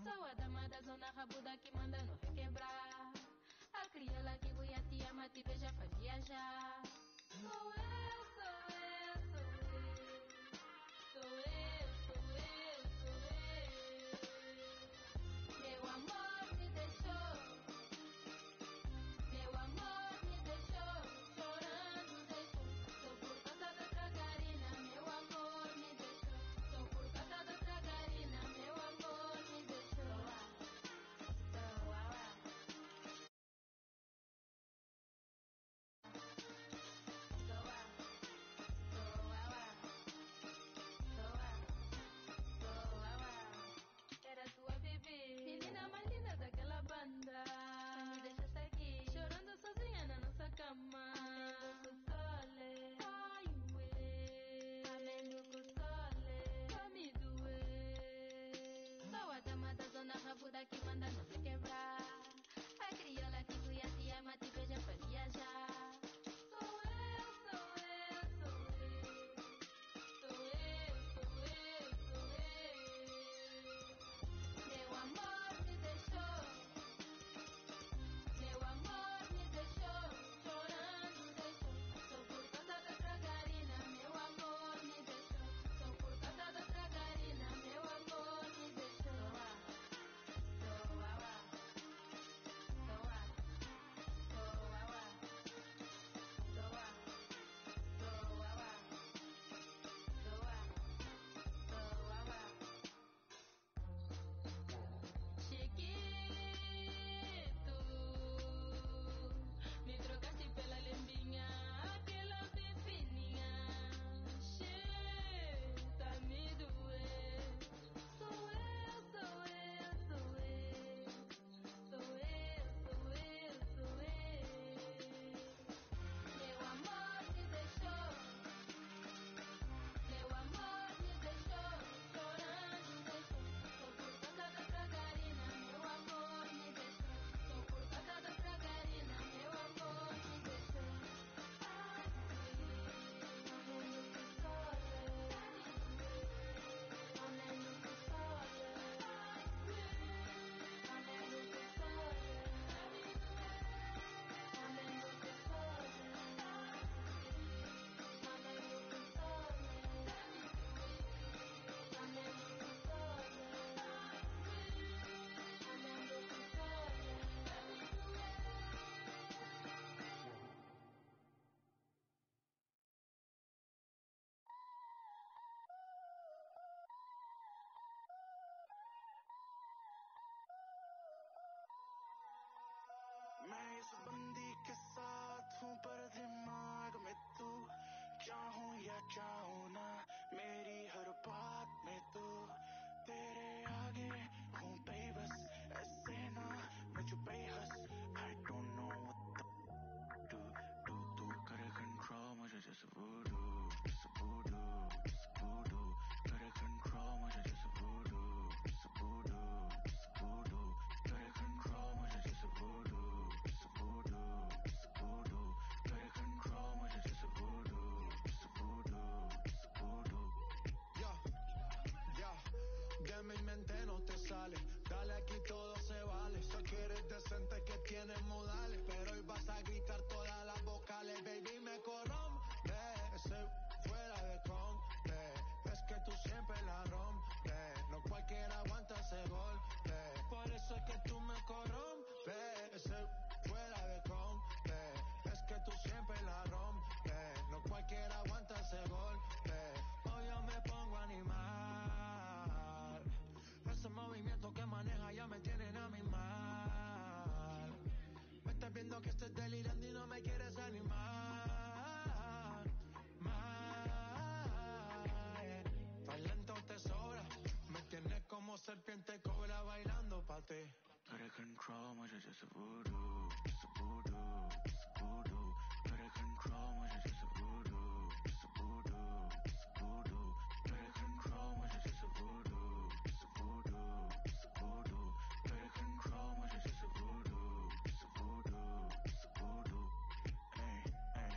Sou a dama da zona rabuda que manda no requebrar. A crioula que te ama, te beija, faz viajar. Sou eu, sou eu, sou eu. Sou eu, sou eu, sou eu. Meu amor me deixou. Meu amor me deixou. Chorando deixou. Sou por causa da tragarina. Meu amor me deixou. Sou por causa da tragarina. Meu amor me deixou. Era tua bebê, menina mais linda daquela banda. Me deixaste aqui, chorando sozinha na nossa cama. Amendo com sole, ai ué. Amendo com sole, vai me doer. Sou a dama da zona rabuda que manda não se quebrar. A crioula que te ama, te beija, faz viajar. Sou eu, sou eu, sou eu. Sou eu, sou eu, sou eu. Meu amor me deixou. Meu amor me deixou. Chorando deixou. Sou por causa da tragarina. Meu amor me deixou. Sou por causa da tragarina. Meu amor me deixou. Chiquito, me trocaste pela lembinha, aquela bem fininha. Cheta, me doer. Sou eu, sou eu, sou eu. Sou eu, sou eu, sou eu. Meu amor me deixou. Meu amor me deixou. Chorando deixou. Sou por causa da tragarina. Meu amor me deixou. Sou por causa da tragarina. Meu amor me deixou. Ai, amendo que sole. Amendo que sole. Amendo que sole. Amendo que sole. Amendo que sole. Amendo que sole. Amendo que sole. मैं इस बंदी के साथ हूँ पर दिमाग में तू चाहूँ या चाहूँ ना मेरी हर बात में तू तेरे आगे हूँ बेबस ऐसे ना मुझ बेहस I don't know what the do तू करे control मुझे जैसे voodoo करे control मुझे जैसे voodoo करे control मुझे जैसे voodoo करे control मुझे जैसे voodoo Ya, de mi mente no te sale. Dale aquí todo se vale. Sé que eres decente, que tienes modales, pero hoy vas a gritar todas las vocales. Baby, me corrompe, se fuera de compte. Es que tú siempre la rompes. No cualquiera aguanta ese golpe. Por eso es que tú me corrompes, se fuera de compte. Es que tú siempre la rompes. No cualquiera aguanta ese golpe. Hoy yo me pongo animal. Ese movimiento que maneja ya me tienen a mi mal. Me estás viendo que estoy delirando y no me quieres animar. Mal. Talento te sobra. Me tienes como serpiente cobra bailando pa' ti. करे control मुझे जैसे voodoo करे control मुझे जैसे voodoo करे control मुझे जैसे voodoo करे control मुझे जैसे voodoo hey hey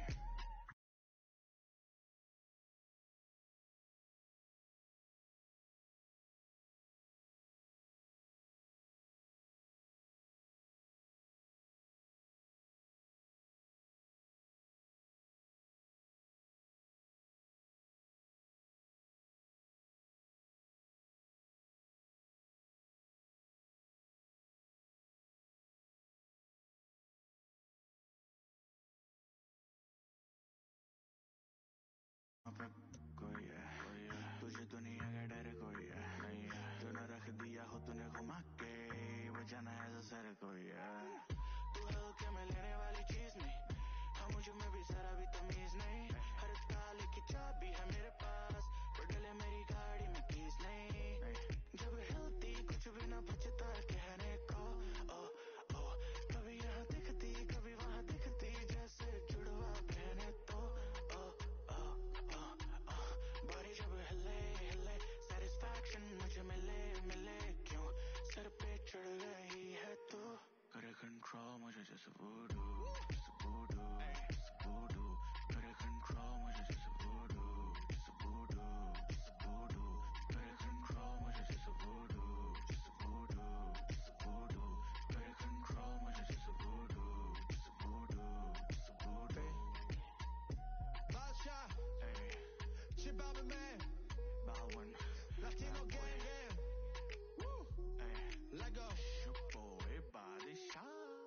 धमाके बजाना है सर को यार तू है क्या मैं लेने वाली चीज नहीं हाँ मुझे में भी जरा भी तमीज नहीं हर ताले की चाबी है मेरे पास पर डले मेरी गाड़ी में कीज नहीं जब हिलती कुछ भी ना बचता कहने को ओ ओ कभी यहाँ दिखती कभी वहाँ दिखती जैसे जुड़वा पहने तो ओ ओ ओ ओ बॉडी जब हिले हिले सेटिस्फैक्शन मुझे मिले मिले क्यों सर पे चढ़ गई है तू करे कंट्रोल मुझे जैसे वूडू वूडू वूडू करे कंट्रोल मुझे जैसे वूडू वूडू वूडू करे कंट्रोल मुझे जैसे वूडू वूडू वूडू करे कंट्रोल मुझे जैसे voodoo voodoo voodoo Basha, Chibaba man, Bowen Latino gang gang. Woo, let go. boy body shot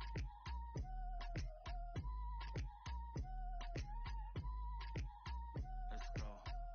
let's go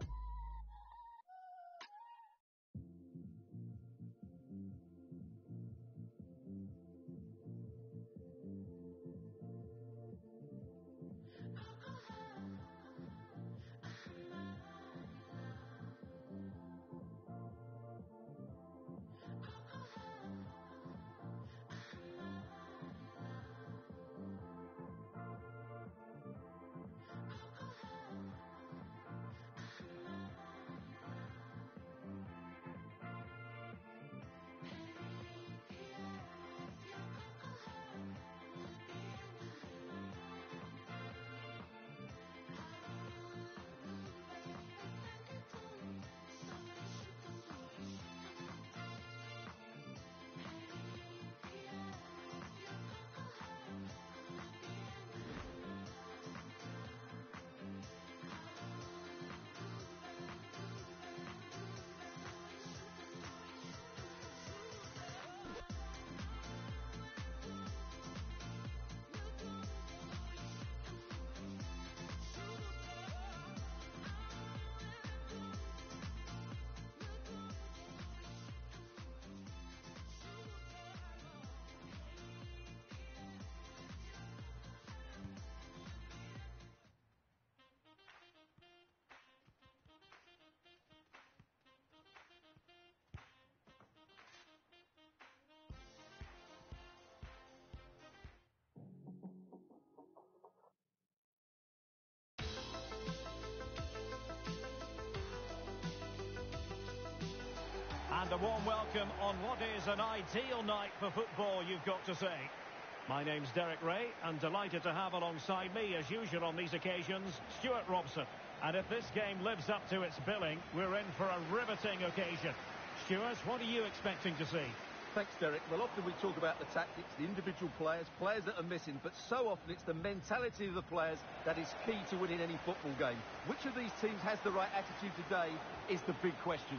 And a warm welcome on what is an ideal night for football, you've got to say. My name's Derek Ray, and delighted to have alongside me, as usual on these occasions, Stuart Robson. And if this game lives up to its billing, we're in for a riveting occasion. Stuart, what are you expecting to see? Thanks, Derek. Well, often we talk about the tactics, the individual players that are missing, but so often it's the mentality of the players that is key to winning any football game. Which of these teams has the right attitude today is the big question.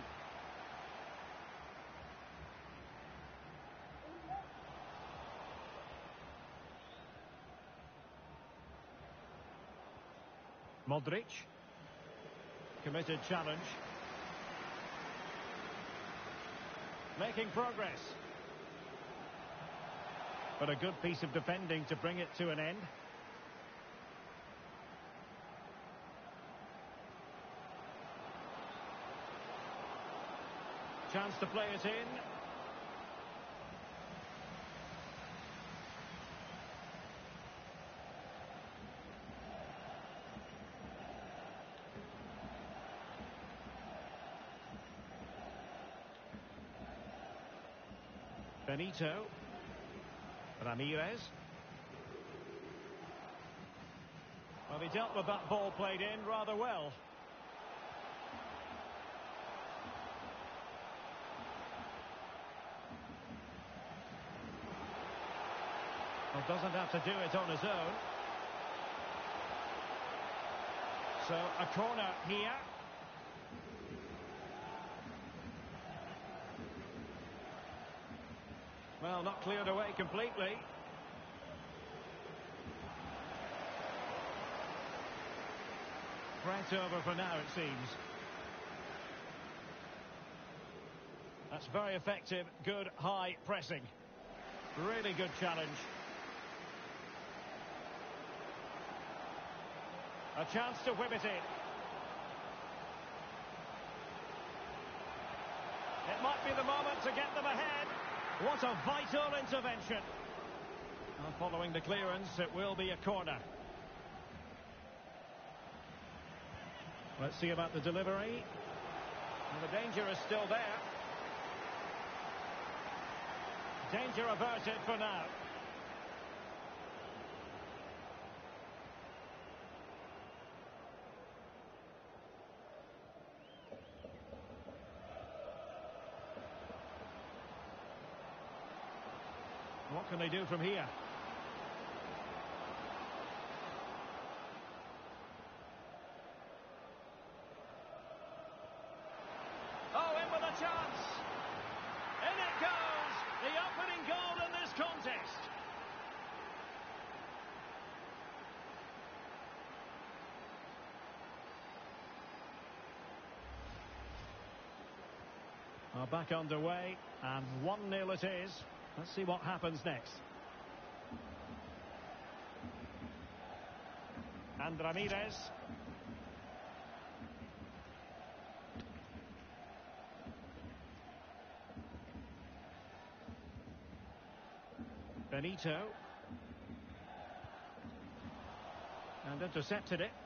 Modric. Committed challenge. Making progress. But a good piece of defending to bring it to an end. Chance to play it in. Benito. Ramirez. Well, he dealt with that ball played in rather well. Well, doesn't have to do it on his own. So, a corner here. Well, not cleared away completely. Right over for now, it seems. That's very effective, good high pressing. Really good challenge. A chance to whip it in. It might be the moment to get them ahead. What a vital intervention. And following the clearance, it will be a corner. Let's see about the delivery. And the danger is still there. Danger averted for now. What can they do from here? Oh, in with a chance. In it goes. The opening goal in this contest. Are back underway, and 1-0 it is. Let's see what happens next. And Ramirez. Benito. And intercepted it.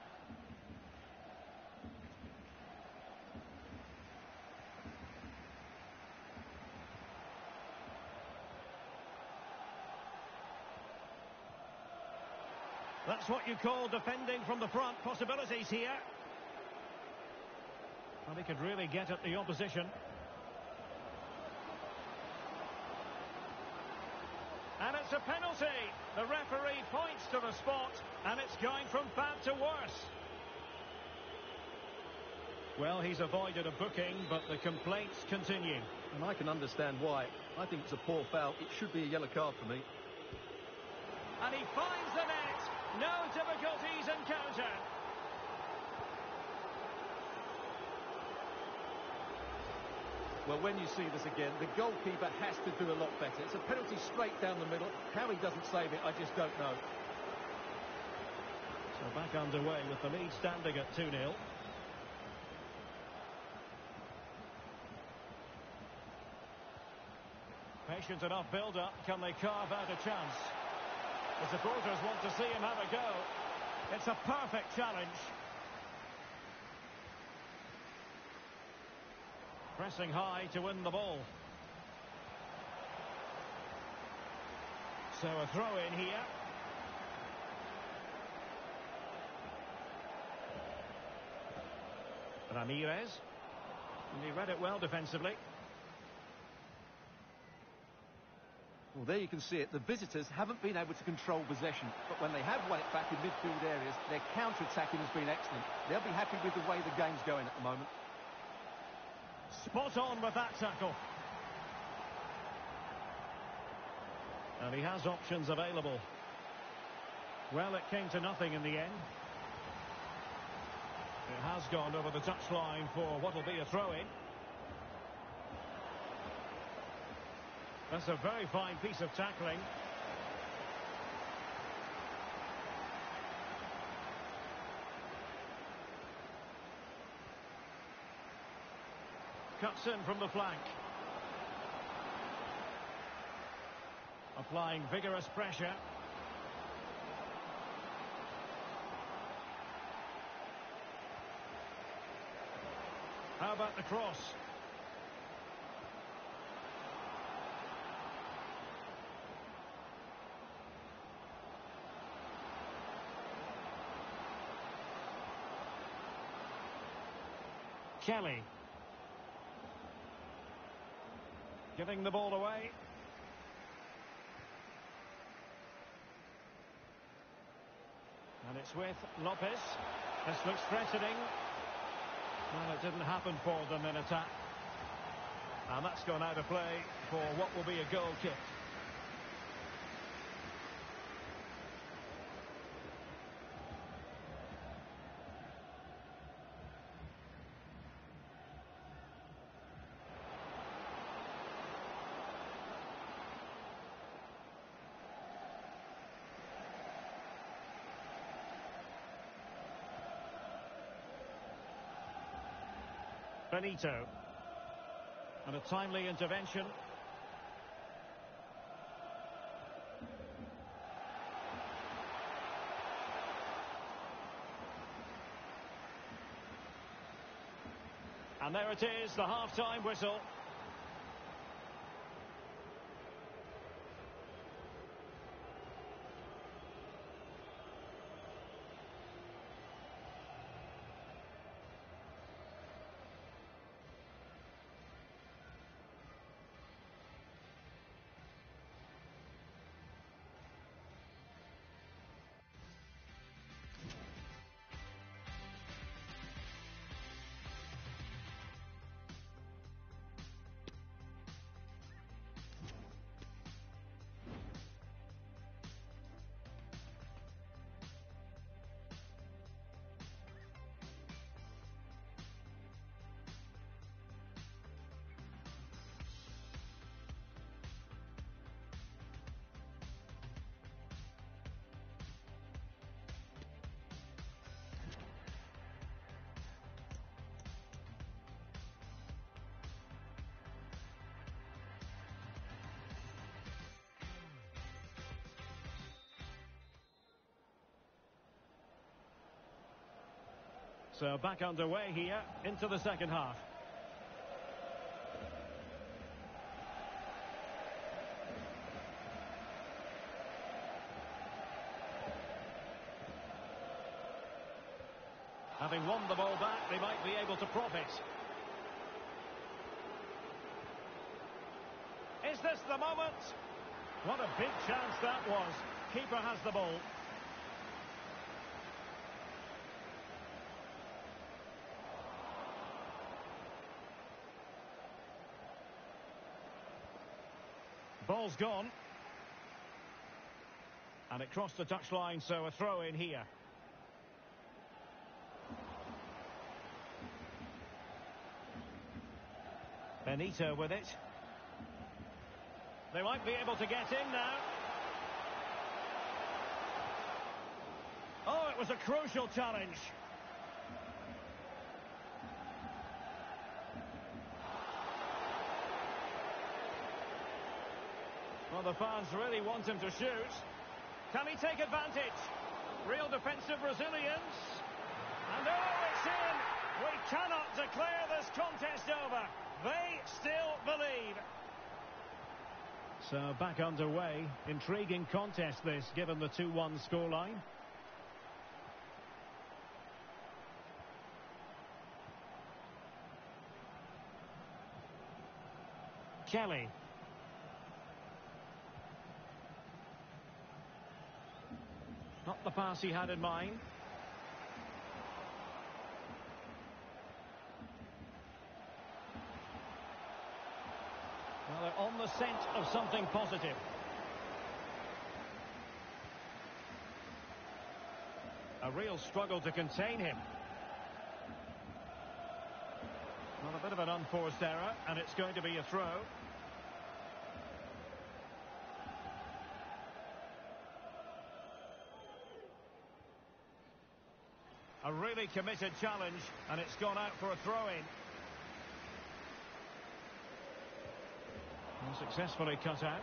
That's what you call defending from the front. Possibilities here. Well, he could really get at the opposition. And it's a penalty. The referee points to the spot, and it's going from bad to worse. Well, he's avoided a booking, but the complaints continue. And I can understand why. I think it's a poor foul. It should be a yellow card for me. And he finds the net. No difficulties encountered. Well, when you see this again, the goalkeeper has to do a lot better. It's a penalty straight down the middle. How he doesn't save it, I just don't know. So back underway with the lead standing at 2-0. Patient enough build-up. Can they carve out a chance? The supporters want to see him have a go. It's a perfect challenge. Pressing high to win the ball. So a throw in here. Ramirez. And he read it well defensively. Well, there you can see it. The visitors haven't been able to control possession, but when they have won it back in midfield areas, their counter-attacking has been excellent. They'll be happy with the way the game's going at the moment. Spot on with that tackle. And he has options available. Well, it came to nothing in the end. It has gone over the touchline for what will be a throw-in. That's a very fine piece of tackling. Cuts in from the flank. Applying vigorous pressure. How about the cross? Kelly. Giving the ball away. And it's with Lopez. This looks threatening. Well, it didn't happen for them in attack. And that's gone out of play for what will be a goal kick. Benito. And a timely intervention. And there it is, the half-time whistle. So back underway here into the second half. Having won the ball back, they might be able to profit. Is this the moment? What a big chance that was. Keeper has the ball. Ball's gone. And it crossed the touchline, so a throw in here. Benito with it. They might be able to get in now. Oh, it was a crucial challenge. Well, the fans really want him to shoot. Can he take advantage? Real defensive resilience. And oh, it's in! We cannot declare this contest over. They still believe. So back underway. Intriguing contest this, given the 2-1 scoreline. Kelly. Not the pass he had in mind. Well, they're on the scent of something positive. A real struggle to contain him. Well, a bit of an unforced error, and it's going to be a throw. A really committed challenge, and it's gone out for a throw-in. And successfully cut out.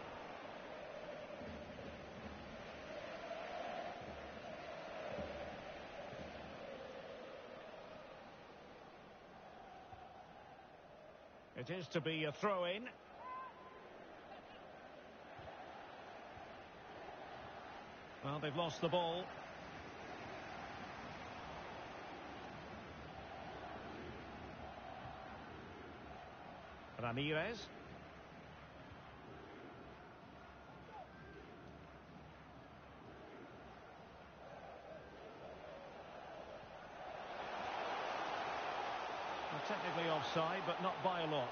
It is to be a throw-in. Well, they've lost the ball. Ramirez. Well, technically offside, but not by a lot.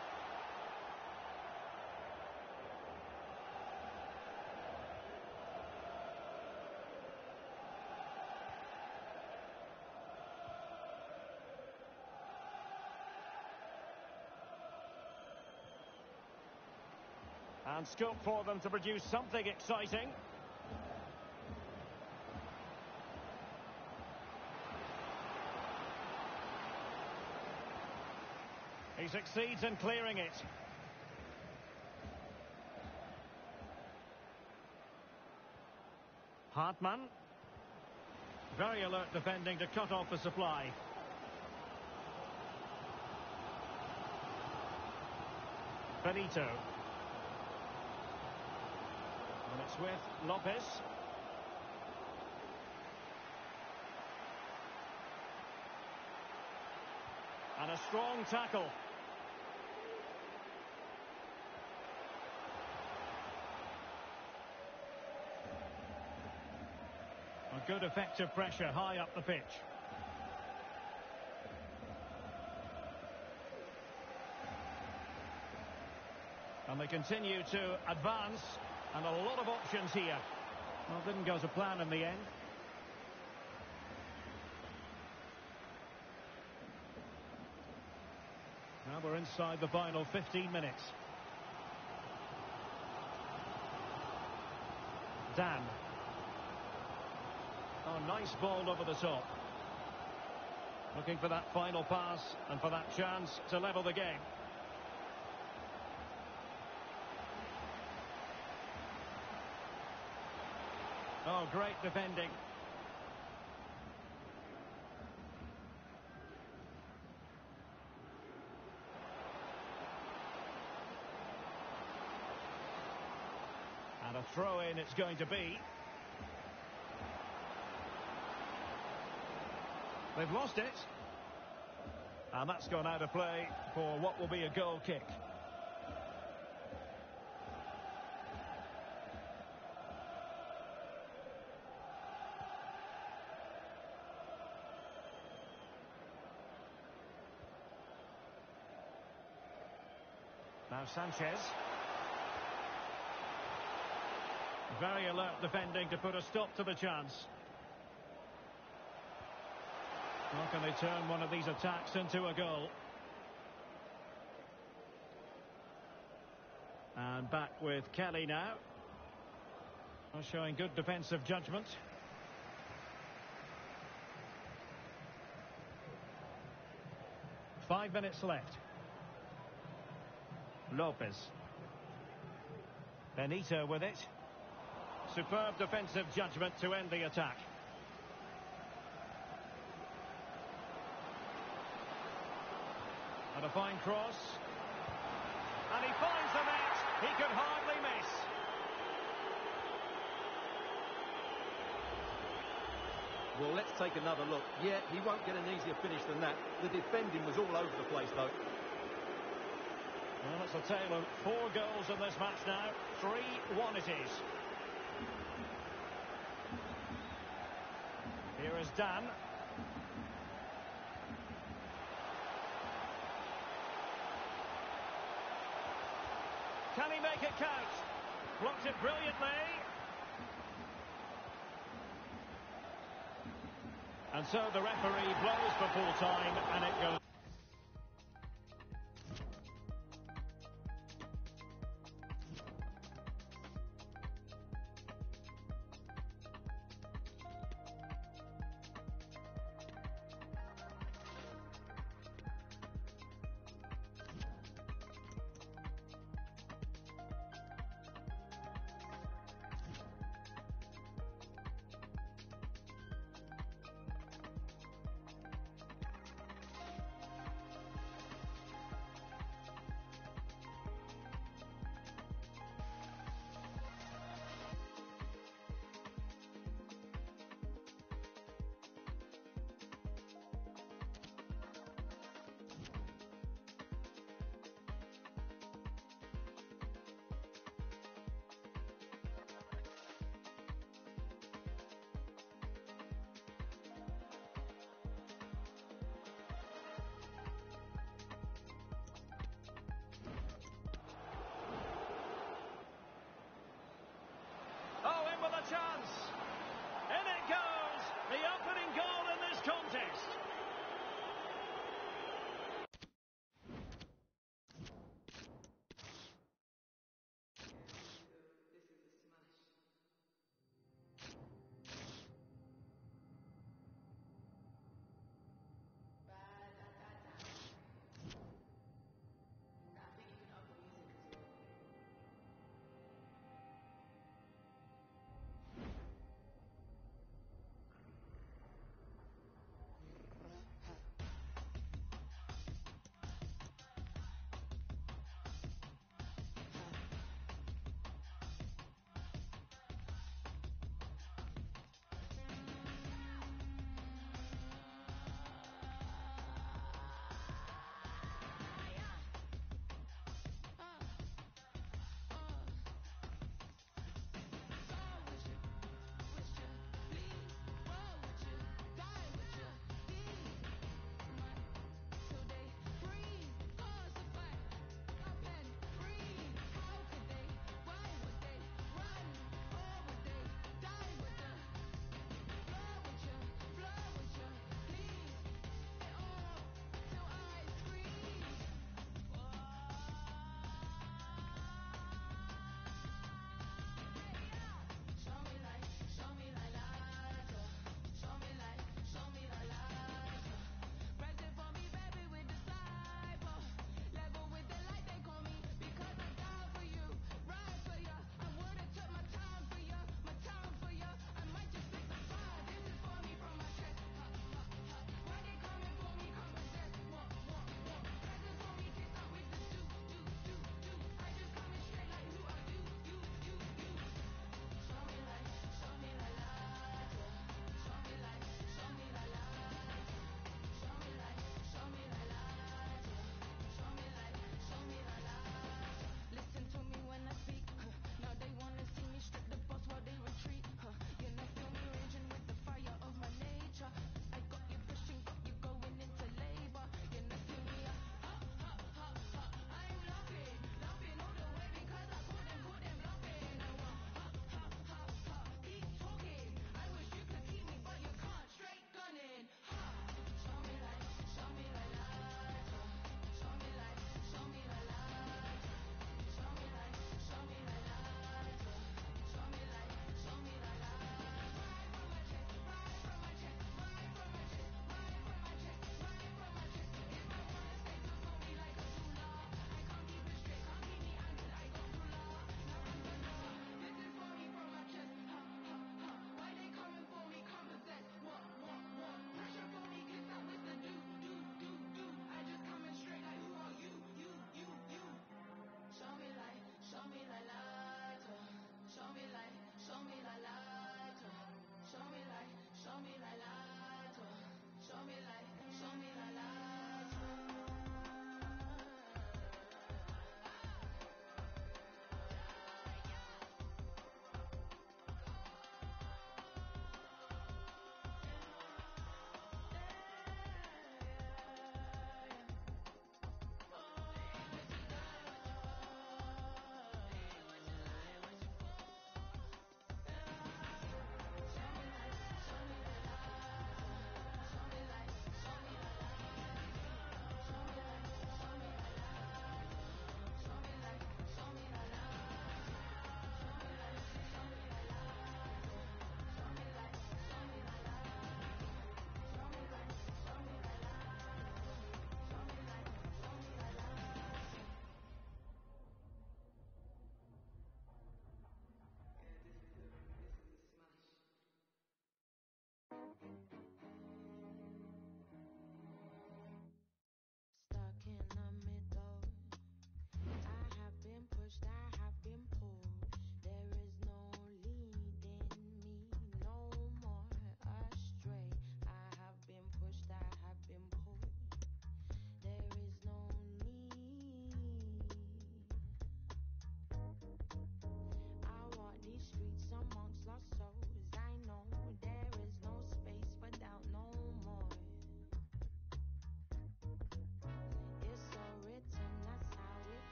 And scope for them to produce something exciting. He succeeds in clearing it. Hartmann. Very alert defending to cut off the supply. Benito. And it's with Lopez. And a strong tackle. A good effective pressure high up the pitch. And they continue to advance, and a lot of options here. Well, didn't go to plan in the end. Now we're inside the final 15 minutes. Dan. Oh, nice ball over the top. Looking for that final pass and for that chance to level the game. Oh, great defending. And a throw-in it's going to be. They've lost it. And that's gone out of play for what will be a goal kick. Now Sanchez. Very alert defending to put a stop to the chance. How can they turn one of these attacks into a goal? And back with Kelly now. Showing good defensive judgment. Five minutes left. Lopez. Benito with it. Superb defensive judgment to end the attack. And a fine cross. And he finds the net. He could hardly miss. Well, let's take another look. Yeah, he won't get an easier finish than that. The defending was all over the place, though. Well, it's a tale of 4 goals in this match now. 3-1 it is. Here is Dan. Can he make it count? Blocked it brilliantly. And so the referee blows for full time, and it goes. Oh, in with a chance. In it goes. The opening goal in this contest.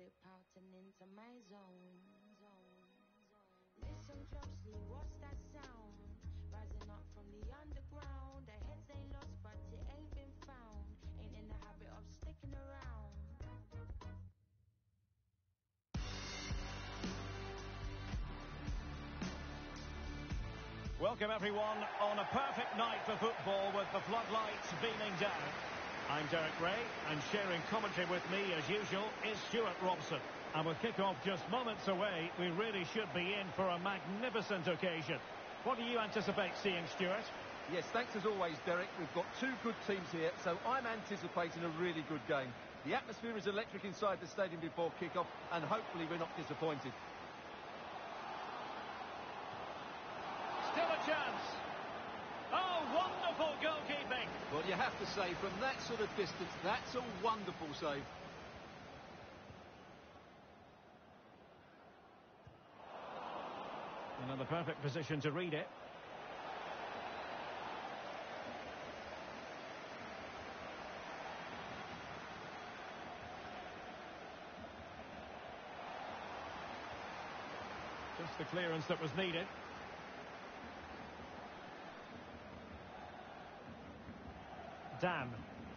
it pouncing into my zone. Listen closely, what's that sound? Rising up from the underground. The heads ain't lost, but it ain't been found. Ain't in the habit of sticking around. Welcome everyone on a perfect night for football with the floodlights beaming down. I'm Derek Ray, and sharing commentary with me as usual is Stuart Robson. And with kick-off just moments away, we really should be in for a magnificent occasion. What do you anticipate seeing, Stuart? Yes, thanks as always, Derek. We've got two good teams here, so I'm anticipating a really good game. The atmosphere is electric inside the stadium before kick-off, and hopefully we're not disappointed. Still a chance. Oh, wonderful goalkeeping. Well, you have to say, from that sort of distance, that's a wonderful save. Another perfect position to read it. Just the clearance that was needed. Dan.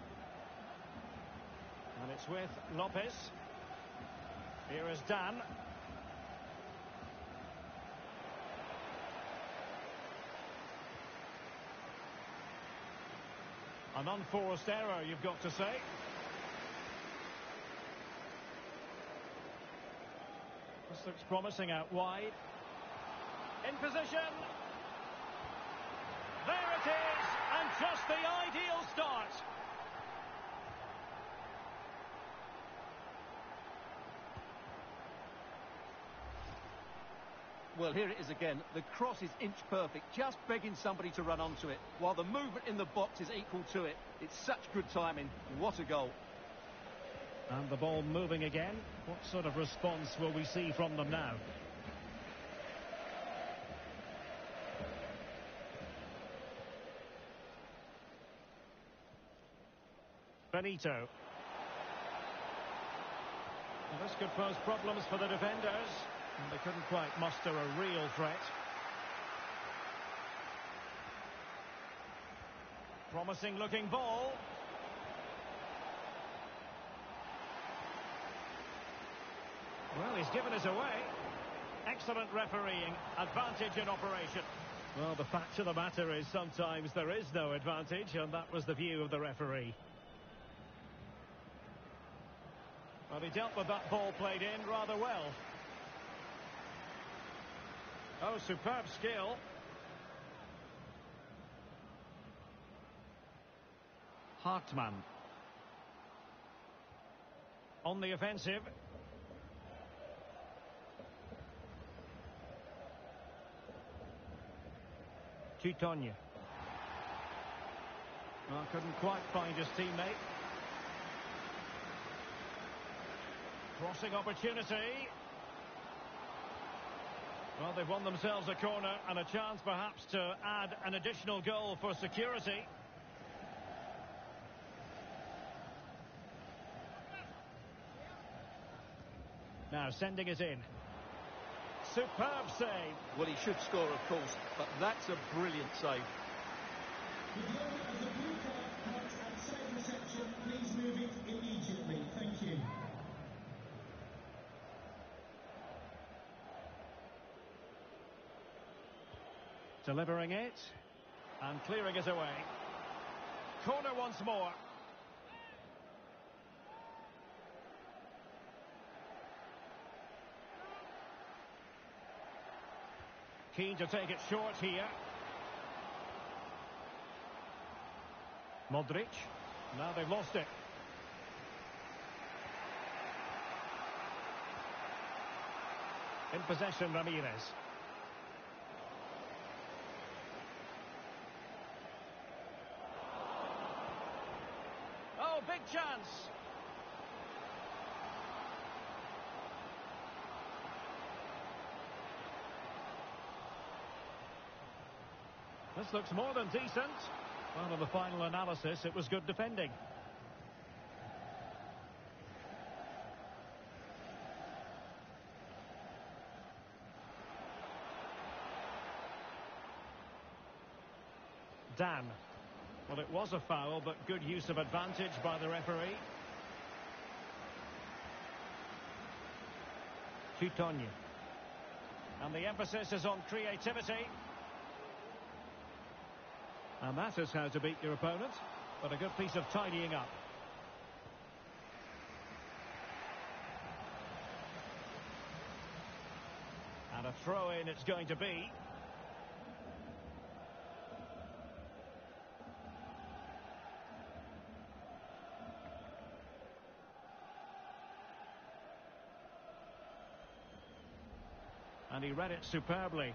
And it's with Lopez. Here is Dan. An unforced error, you've got to say. This looks promising out wide. In position. There it is, and just the ideal start. Well, here it is again. The cross is inch perfect, just begging somebody to run onto it, while the movement in the box is equal to it. It's such good timing. What a goal. And the ball moving again. What sort of response will we see from them now? Benito. Well, this could pose problems for the defenders. And they couldn't quite muster a real threat. Promising looking ball. Well, he's given us away. Excellent refereeing. Advantage in operation. Well, the fact of the matter is sometimes there is no advantage, and that was the view of the referee. Well, he dealt with that ball played in rather well. Oh, superb skill. Hartmann. On the offensive. Chitogne. Well, couldn't quite find his teammate. Crossing opportunity. Well, they've won themselves a corner and a chance perhaps to add an additional goal for security. Now sending it in. Superb save. Well, he should score, of course, but that's a brilliant save. The owner of the blue card parked outside reception. Please move it immediately. Thank you. Delivering it and clearing it away. Corner once more. Keen to take it short here. Modric. Now they've lost it. In possession, Ramirez. Oh, big chance. This looks more than decent. Well, in the final analysis, it was good defending. Dan. Well, it was a foul, but good use of advantage by the referee. Tutonye. And the emphasis is on creativity. And that is how to beat your opponent. But a good piece of tidying up. And a throw-in it's going to be. And he read it superbly.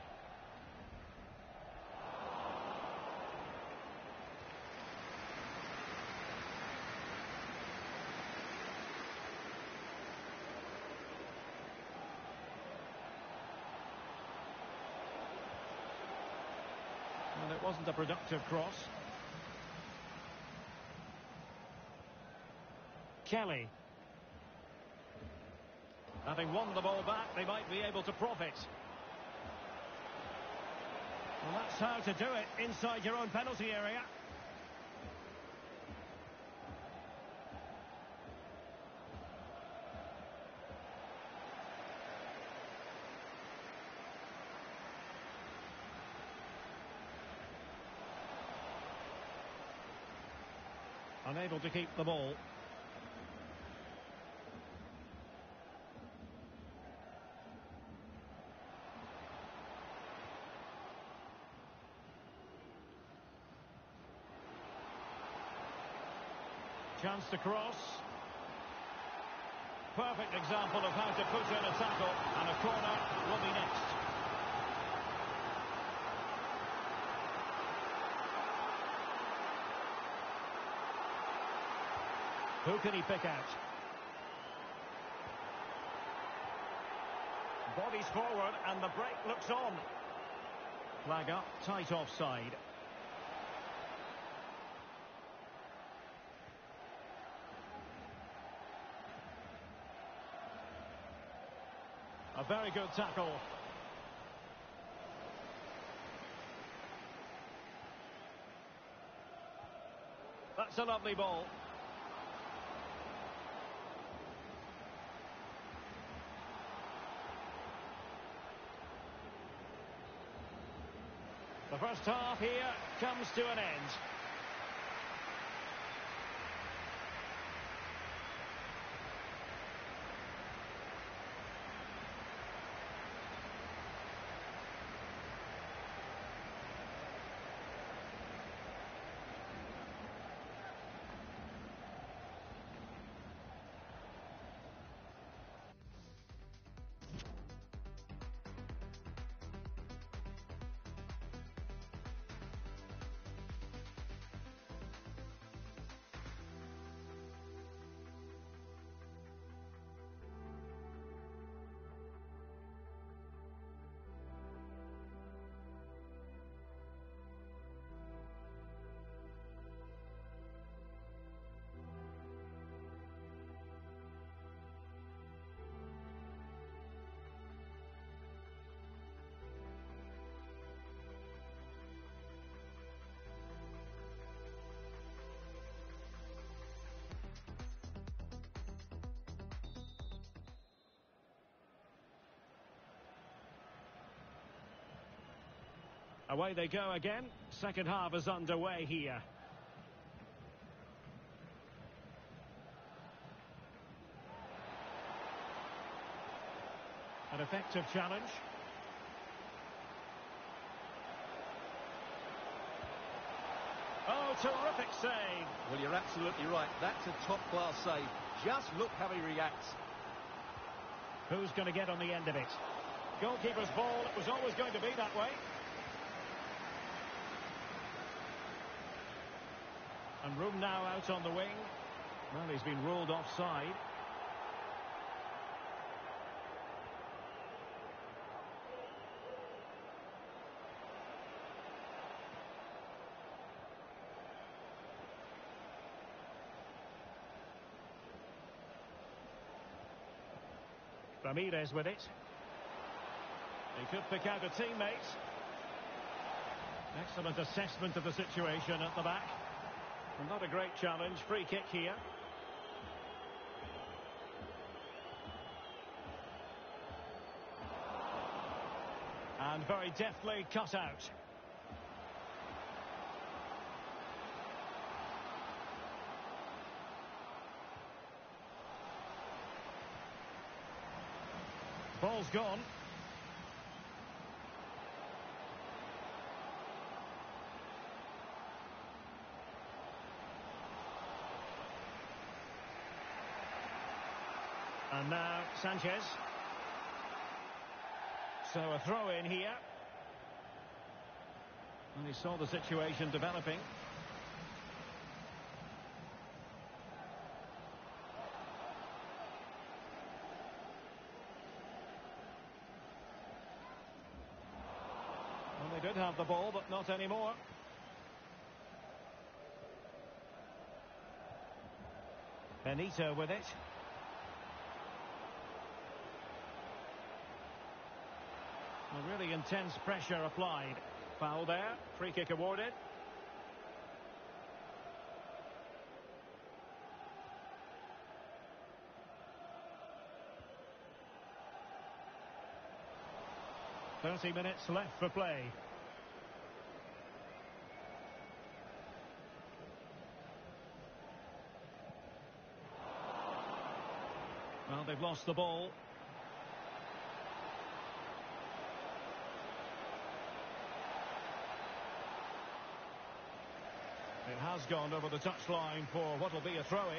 Well, it wasn't a productive cross. Kelly. Having won the ball back, they might be able to profit. Well, that's how to do it inside your own penalty area. Unable to keep the ball. Chance to cross. Perfect example of how to put in a tackle, and a corner will be next. Who can he pick out? Bodies forward and the break looks on. Flag up, tight offside. A very good tackle. That's a lovely ball. The first half here comes to an end. Away they go again. Second half is underway here. An effective challenge. Oh, terrific save. Well, you're absolutely right. That's a top-class save. Just look how he reacts. Who's going to get on the end of it? Goalkeeper's ball. It was always going to be that way. And room now out on the wing. Well, he's been ruled offside. Ramirez with it. He could pick out a teammate. Excellent assessment of the situation at the back. And not a great challenge. Free kick here. And very deftly cut out. Ball's gone. And now Sanchez. So a throw in here. And he saw the situation developing. Well, they did have the ball, but not anymore. Benito with it. Well, really intense pressure applied. Foul there. Free kick awarded. "30 minutes left for play." Well, they've lost the ball. It has gone over the touchline for what will be a throw-in.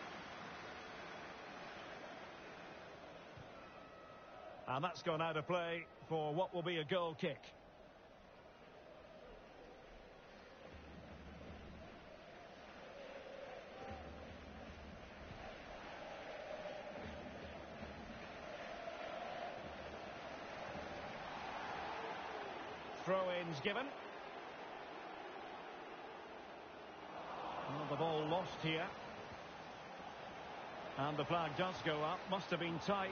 And that's gone out of play for what will be a goal kick. Throw-ins given. Well, the ball lost here. And the flag does go up. Must have been tight.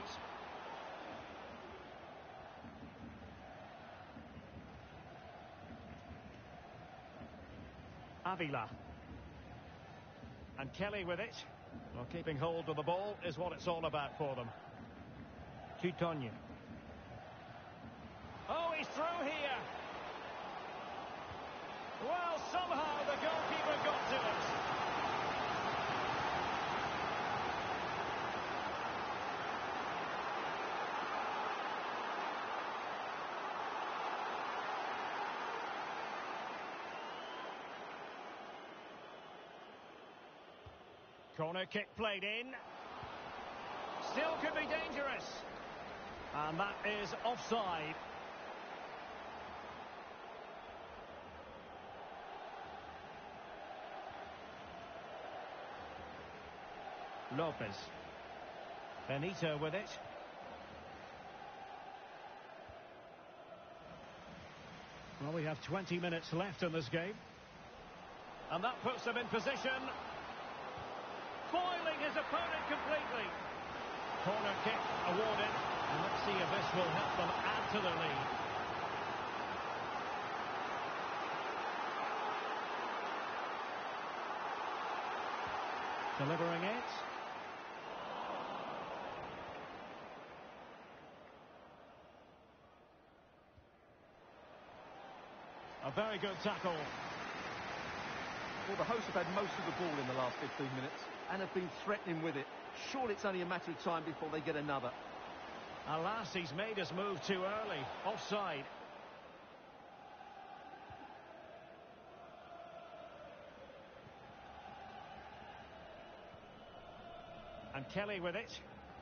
Avila. And Kelly with it. Well, keeping hold of the ball is what it's all about for them. Chitonye. Oh, he's through here. Well, somehow the goalkeeper got to it. Corner kick played in. Still could be dangerous. And that is offside. Lopez. Benito with it. Well, we have 20 minutes left in this game. And that puts them in position. Foiling his opponent completely. Corner kick awarded. And let's see if this will help them add to their lead. Delivering it. A very good tackle. Well, the hosts have had most of the ball in the last 15 minutes and have been threatening with it. Surely it's only a matter of time before they get another. Alas, he's made his move too early. Offside. And Kelly with it.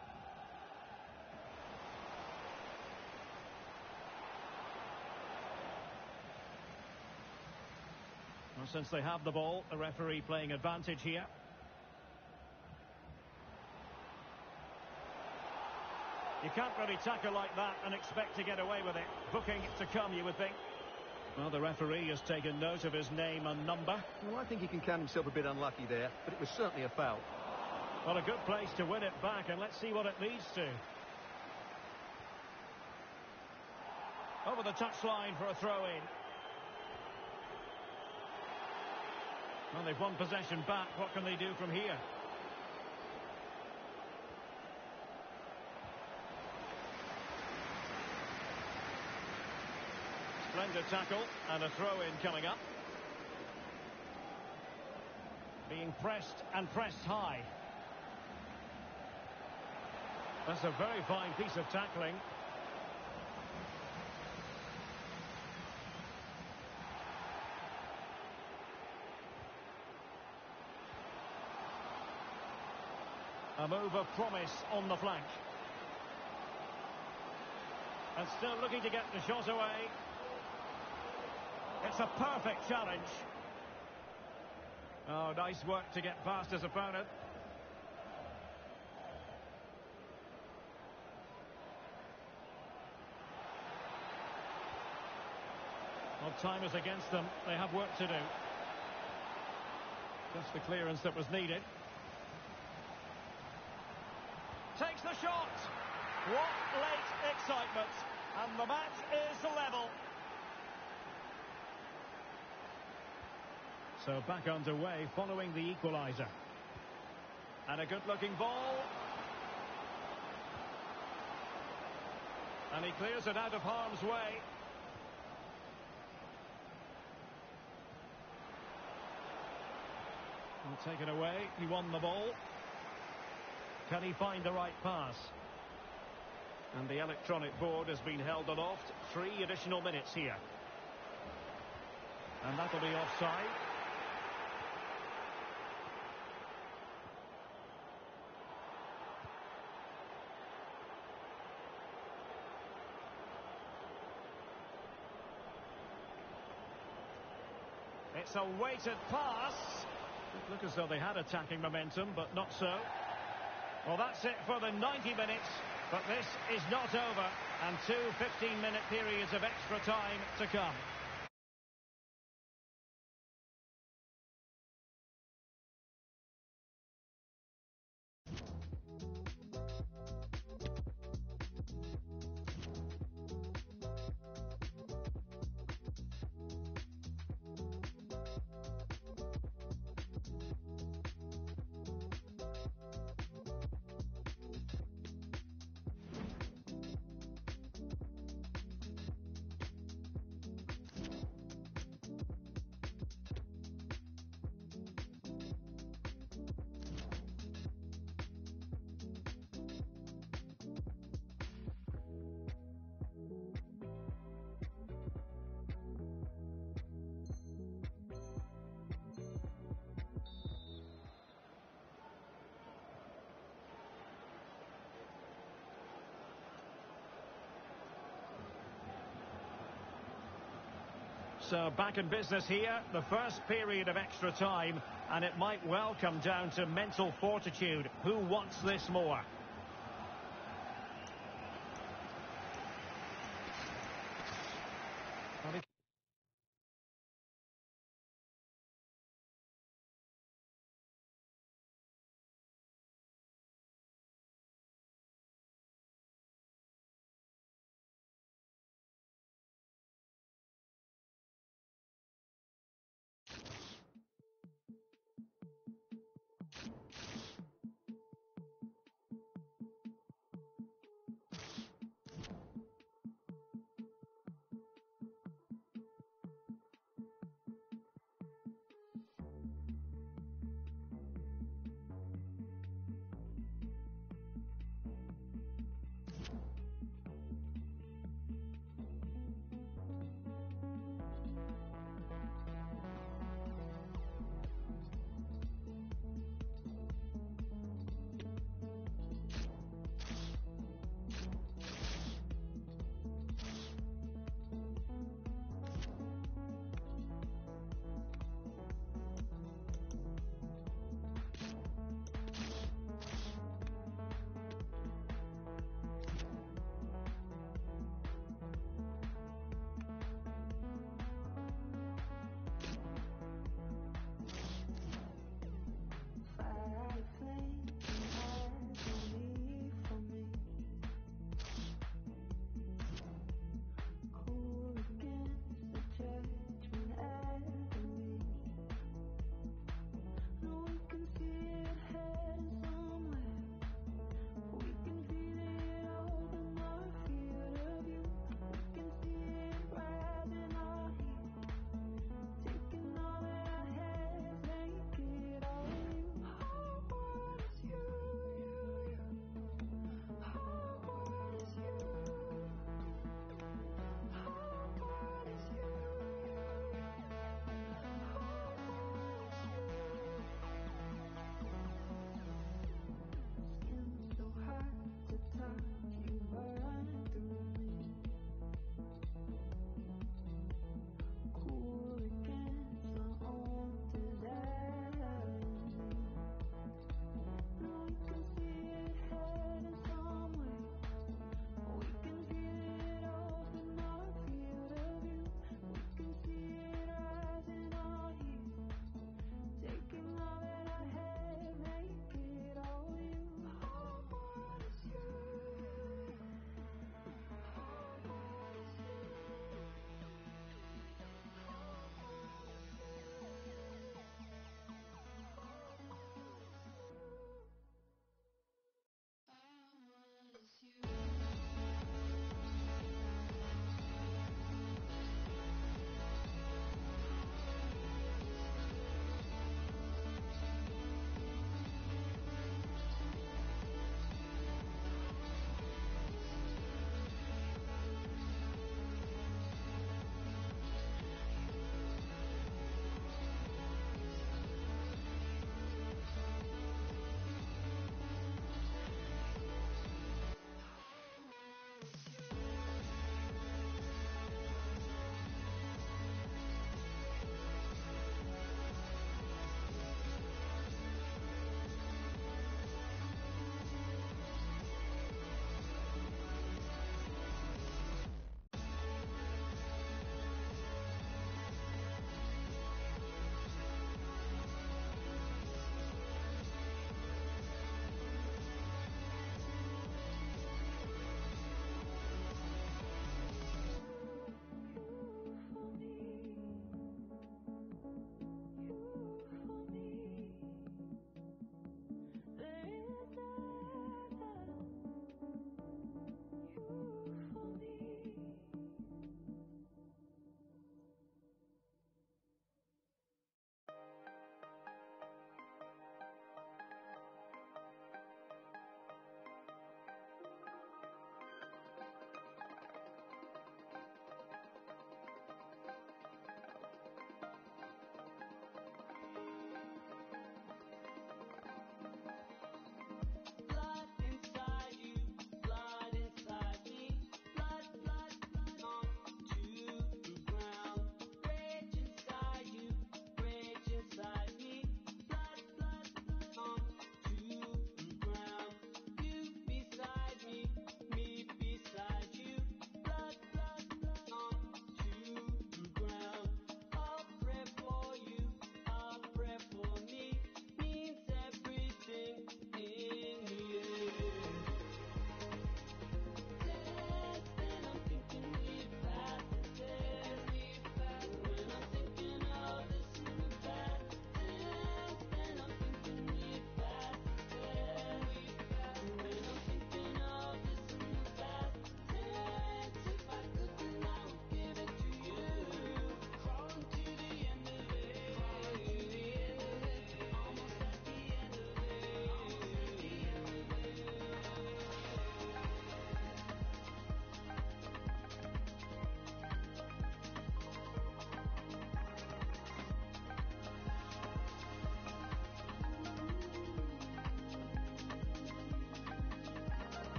Well, since they have the ball, the referee playing advantage here. You can't really tackle like that and expect to get away with it. Booking to come, you would think. Well, the referee has taken note of his name and number. Well, I think he can count himself a bit unlucky there, but it was certainly a foul. Well, a good place to win it back, and let's see what it leads to. Over the touchline for a throw-in. Well, they've won possession back. What can they do from here? Splendid tackle and a throw-in coming up. Being pressed and pressed high. That's a very fine piece of tackling. A move of promise on the flank. And still looking to get the shot away. It's a perfect challenge. Oh, nice work to get past his opponent. Well, time is against them. They have work to do. Just the clearance that was needed. Takes the shot. What late excitement. And the match is level. So back underway following the equaliser. And a good-looking ball. And he clears it out of harm's way. Well, taken away. He won the ball. Can he find the right pass? And the electronic board has been held aloft. 3 additional minutes here. And that'll be offside. It's a weighted pass. It looked as though they had attacking momentum, but not so. Well, that's it for the 90 minutes, but this is not over, and 2 15-minute periods of extra time to come. So back in business here, the first period of extra time, and it might well come down to mental fortitude. Who wants this more?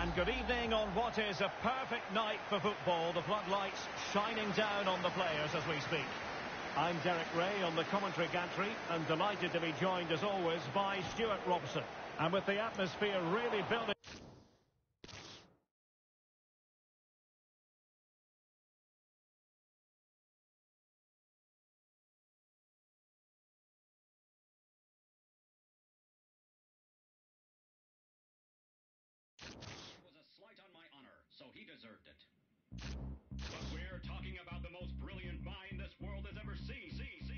And good evening on what is a perfect night for football. The floodlights shining down on the players as we speak. I'm Derek Ray on the commentary gantry and delighted to be joined as always by Stuart Robson. And with the atmosphere really building... Slight on my honor, so he deserved it. But we're talking about the most brilliant mind this world has ever seen.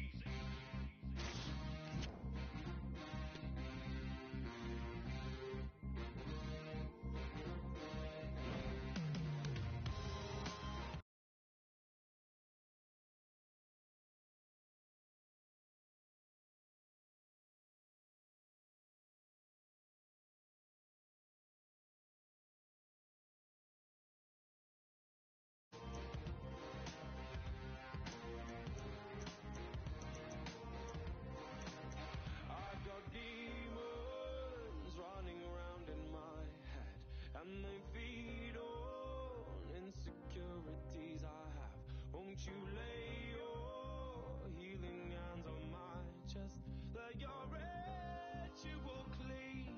I've got demons running around in my head, and they feed on insecurities I have. Won't you lay your healing hands on my chest? Let your ritual clean.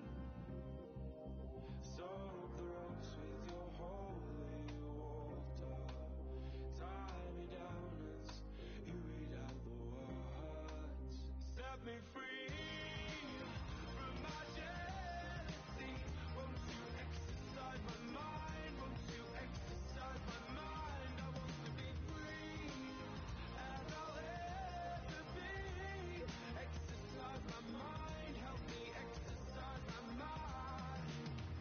Soak the ropes with your holy water. Tie me down as you read out the words. Set me free from my jealousy. Won't you exercise my mind? Won't you exercise my mind? I want to be free as I'll ever be. Exercise my mind. Help me exercise my mind.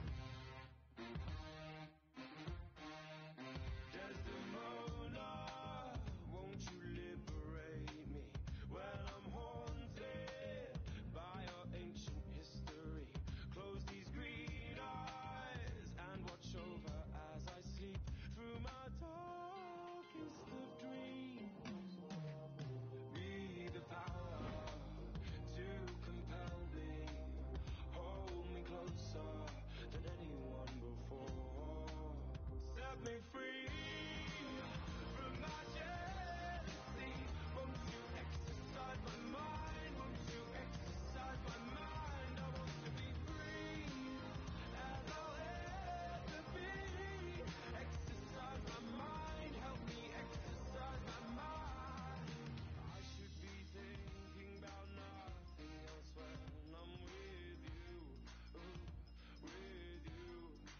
Desdemona, won't you liberate me when I'm haunted by your ancient history? Close these green eyes and watch over as I sleep through my darkest of dreams. Be the power to compel me. Hold me closer than anyone before. Set me free from my jealousy. Won't you exercise my mind? Won't you exercise my mind? I want to be free as I'll ever be. Exercise my mind. Help me exercise my mind. I should be thinking about nothing else when I'm with you. With you.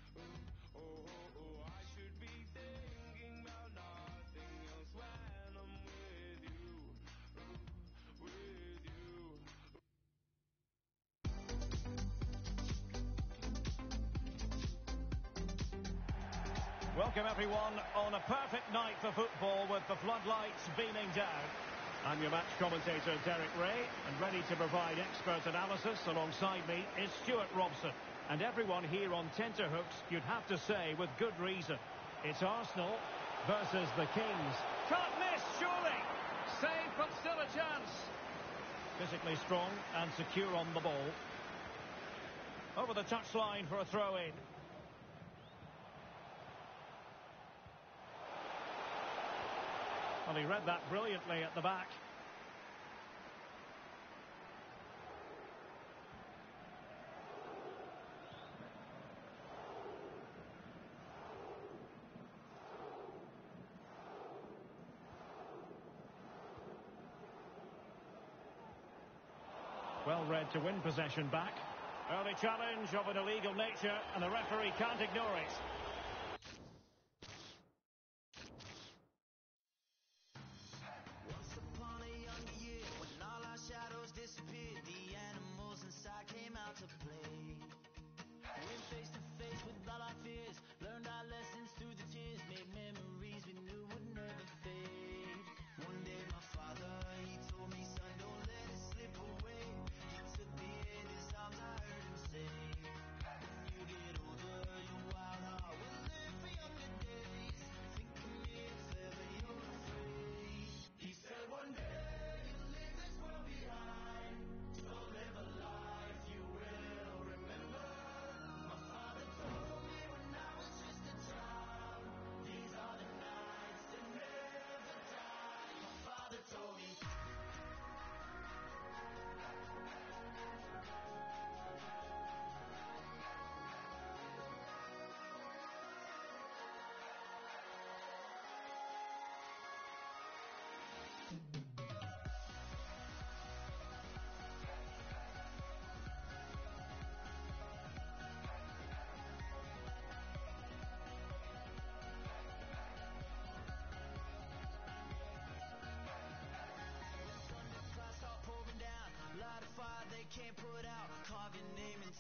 Oh, I should be thinking about nothing else when I'm with you. With you. Welcome everyone on a perfect night for football with the floodlights beaming down. I'm your match commentator Derek Ray, and ready to provide expert analysis alongside me is Stuart Robson. And everyone here on tenterhooks, you'd have to say with good reason. It's Arsenal versus the Kings. Can't miss, surely! Save, but still a chance. Physically strong and secure on the ball. Over the touchline for a throw-in. Well, he read that brilliantly at the back. Well read to win possession back. Early challenge of an illegal nature, and the referee can't ignore it. Once upon a younger year, when all our shadows disappeared, the animals inside came out to play. Went face to face with all our fears, learned our lessons through the tears, made memories we knew would never fade. One day my father, he told me, son, don't let it slip away. He took me in his arms, I heard him say, when you get older, your wild heart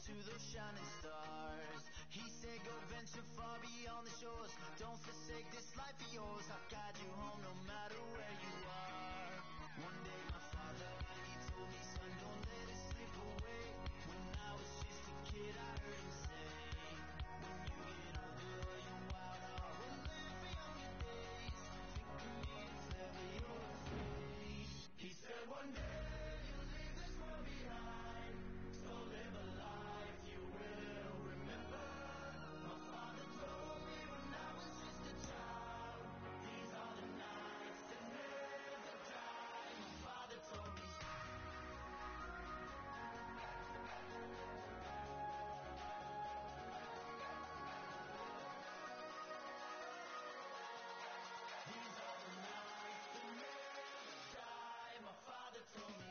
to those shining stars. He said go venture far beyond the shores. Don't forsake this life of yours. I'll guide you home no matter where you are. One day my father, he told me, son, don't let it slip away. When I was just a kid, I heard him say, when you get older, you're wild heart will live for younger days. Think of me if ever you're afraid. He said one day you'll leave this world behind, so live a life you will remember. My father told me when I was just a child, these are the nights that never die. My father told me. These are the nights that never die. My father told me.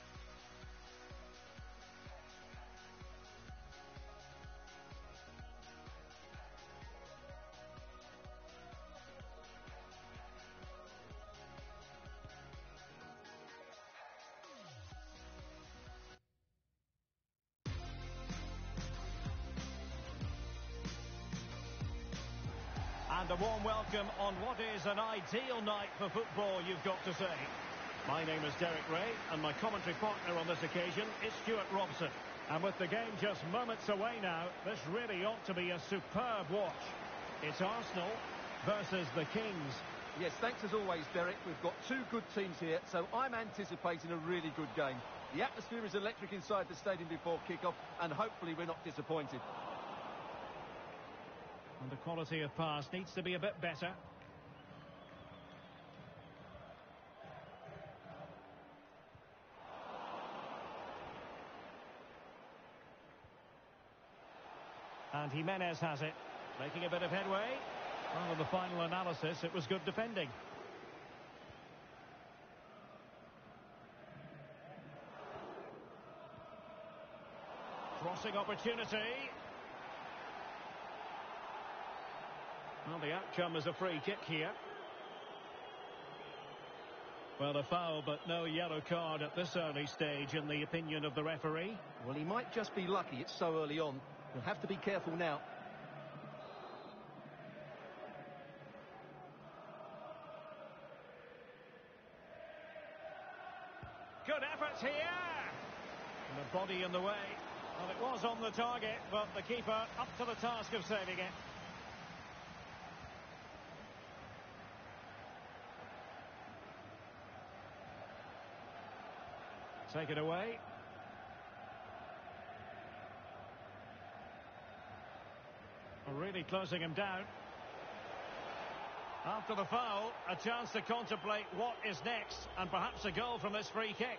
And a warm welcome on what is an ideal night for football, you've got to say. My name is Derek Ray, and my commentary partner on this occasion is Stuart Robson. And with the game just moments away now, this really ought to be a superb watch. It's Arsenal versus the Kings. Yes, thanks as always, Derek. We've got two good teams here, so I'm anticipating a really good game. The atmosphere is electric inside the stadium before kick-off, and hopefully we're not disappointed. And the quality of pass needs to be a bit better. And Jimenez has it, making a bit of headway. Well, in the final analysis, it was good defending. Crossing opportunity. Well, the outcome is a free kick here. Well, a foul, but no yellow card at this early stage, in the opinion of the referee. Well, he might just be lucky it's so early on. He'll have to be careful now. Good effort here. And the body in the way. Well, it was on the target, but the keeper up to the task of saving it. Take it away. Really closing him down. After the foul, a chance to contemplate what is next, and perhaps a goal from this free kick.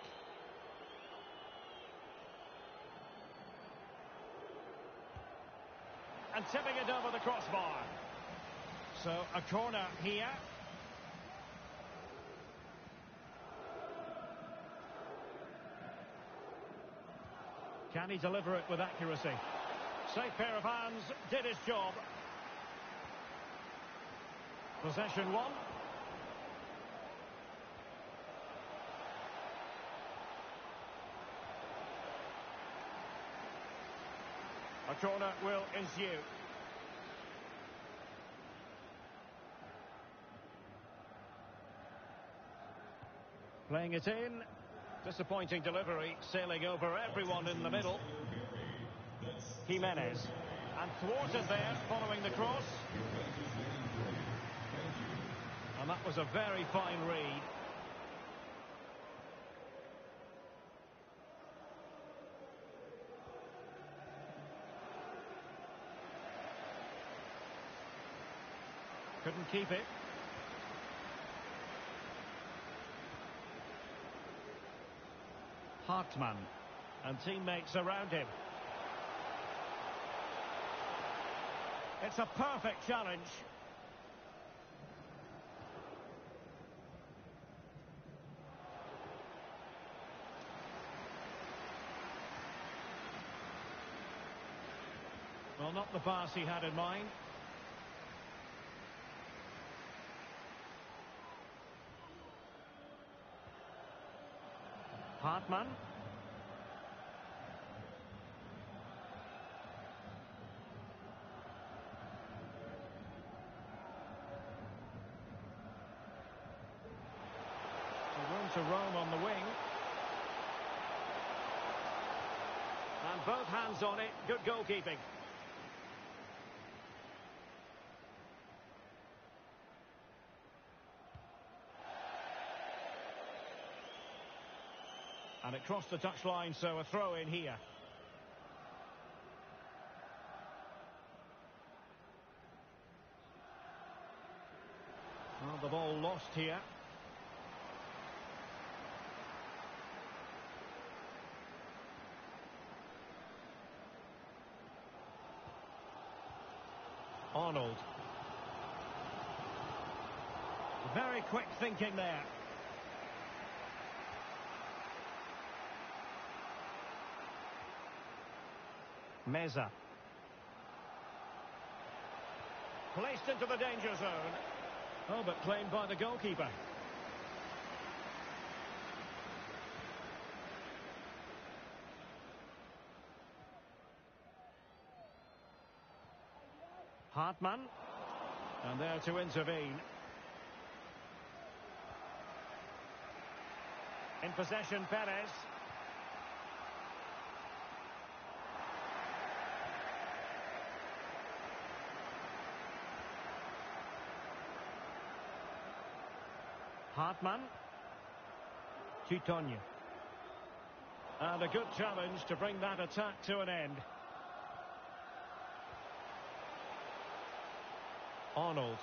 And tipping it over the crossbar. So a corner here. Can he deliver it with accuracy? Safe pair of hands, did his job. Possession one. A corner will ensue. Playing it in. Disappointing delivery, sailing over everyone in the middle. Jimenez. And thwarted there, following the cross. And that was a very fine read. Couldn't keep it. Hartmann and teammates around him. It's a perfect challenge. Well, not the pass he had in mind. Hartmann. roam on the wing. And both hands on it. Good goalkeeping. And it crossed the touchline, so a throw in here. Well, the ball lost here. Arnold. Very quick thinking there. Meza. Placed into the danger zone. Oh, but claimed by the goalkeeper. Hartmann. And there to intervene. In possession, Perez. Hartmann. Chitonya. And a good challenge to bring that attack to an end. Arnold.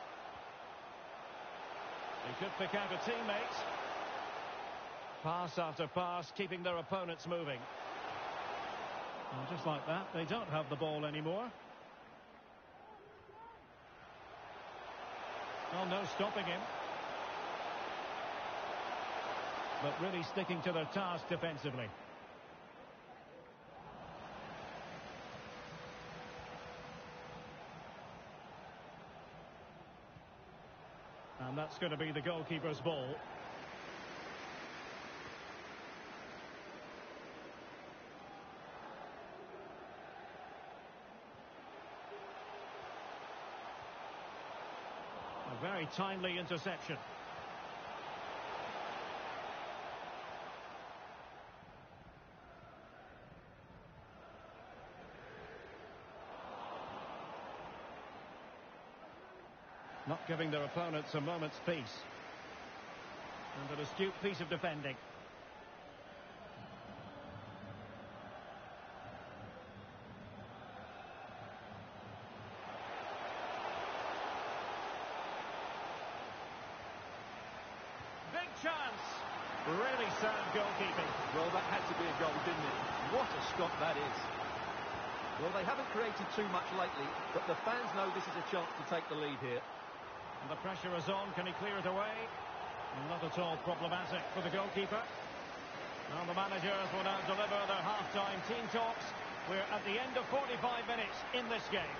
He could pick out a teammate. Pass after pass, keeping their opponents moving. And just like that, they don't have the ball anymore. Oh, no stopping him. But really sticking to their task defensively. And that's going to be the goalkeeper's ball. A very timely interception. Not giving their opponents a moment's peace. And an astute piece of defending. Big chance. Really sound goalkeeping. Well, that had to be a goal, didn't it? What a stop that is. Well, they haven't created too much lately, but the fans know this is a chance to take the lead here. And the pressure is on. Can he clear it away? Not at all problematic for the goalkeeper. Well, the managers will now deliver their half-time team talks. We're at the end of 45 minutes in this game.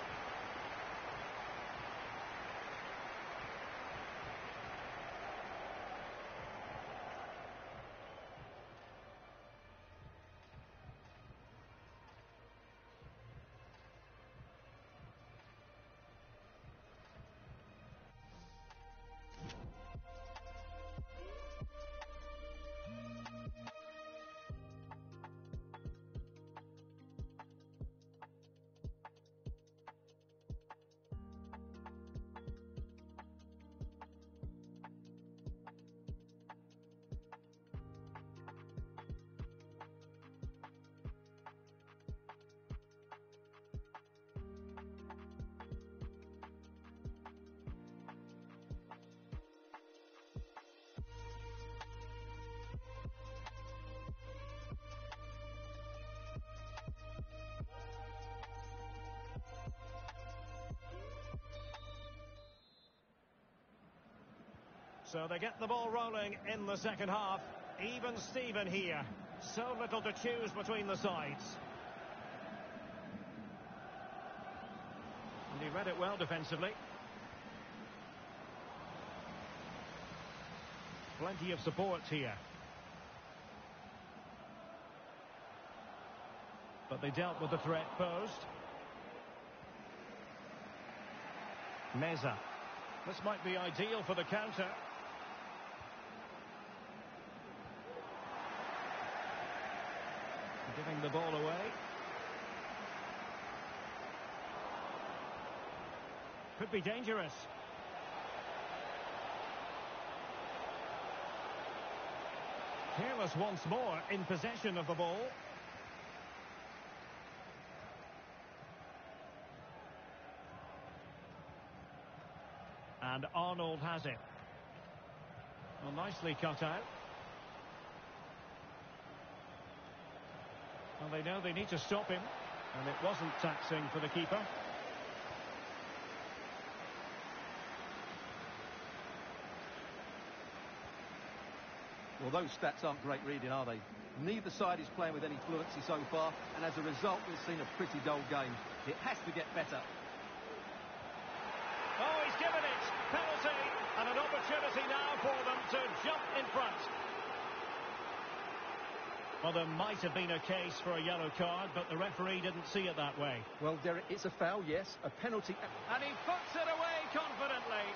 So they get the ball rolling in the second half. Even Steven here. So little to choose between the sides. And he read it well defensively. Plenty of support here. But they dealt with the threat posed. Meza. This might be ideal for the counter. Giving the ball away. Could be dangerous. Careless once more in possession of the ball. And Arnold has it. Well, nicely cut out. Well, they know they need to stop him, and it wasn't taxing for the keeper. Well, those stats aren't great reading, are they? Neither side is playing with any fluency so far, and as a result, we've seen a pretty dull game. It has to get better. Oh, he's given it! Penalty! And an opportunity now for them to jump in front. Well, there might have been a case for a yellow card, but the referee didn't see it that way. Well, Derek, it's a foul, yes, a penalty. And he puts it away confidently.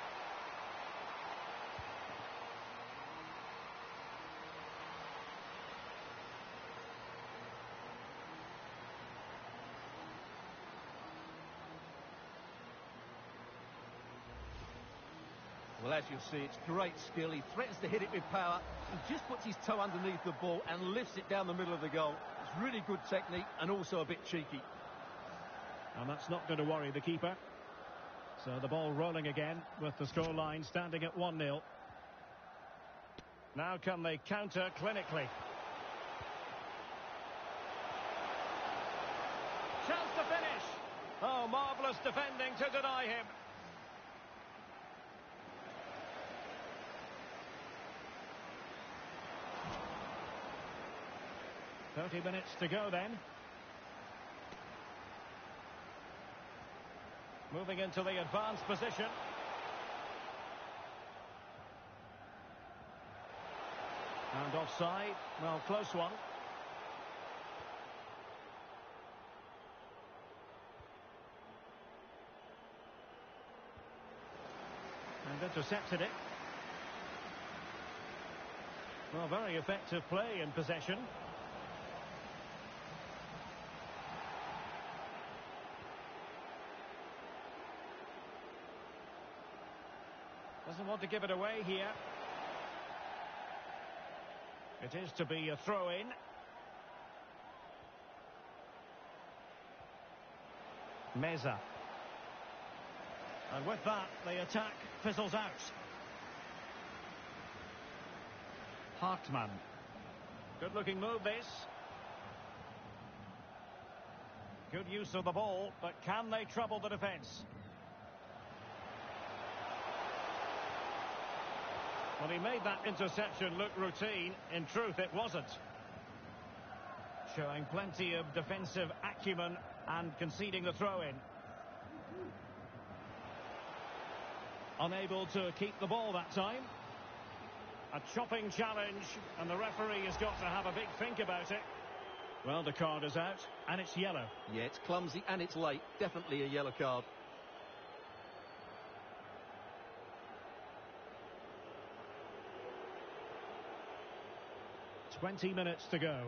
Well, as you'll see, it's great skill. He threatens to hit it with power. He just puts his toe underneath the ball and lifts it down the middle of the goal. It's really good technique and also a bit cheeky. And that's not going to worry the keeper. So the ball rolling again with the scoreline standing at 1-0. Now can they counter clinically? Chance to finish. Oh, marvellous defending to deny him. "30 minutes to go then." Moving into the advanced position. And offside. Well, close one. And intercepted it. Well, very effective play in possession. Doesn't want to give it away here. It is to be a throw-in. Meza. And with that, the attack fizzles out. Hartmann. Good-looking move, this. Good use of the ball, but can they trouble the defence? Well, he made that interception look routine. In truth, it wasn't. Showing plenty of defensive acumen and conceding the throw-in. Unable to keep the ball that time. A chopping challenge, and the referee has got to have a big think about it. Well, the card is out, and it's yellow. Yeah, it's clumsy and it's late. Definitely a yellow card. 20 minutes to go.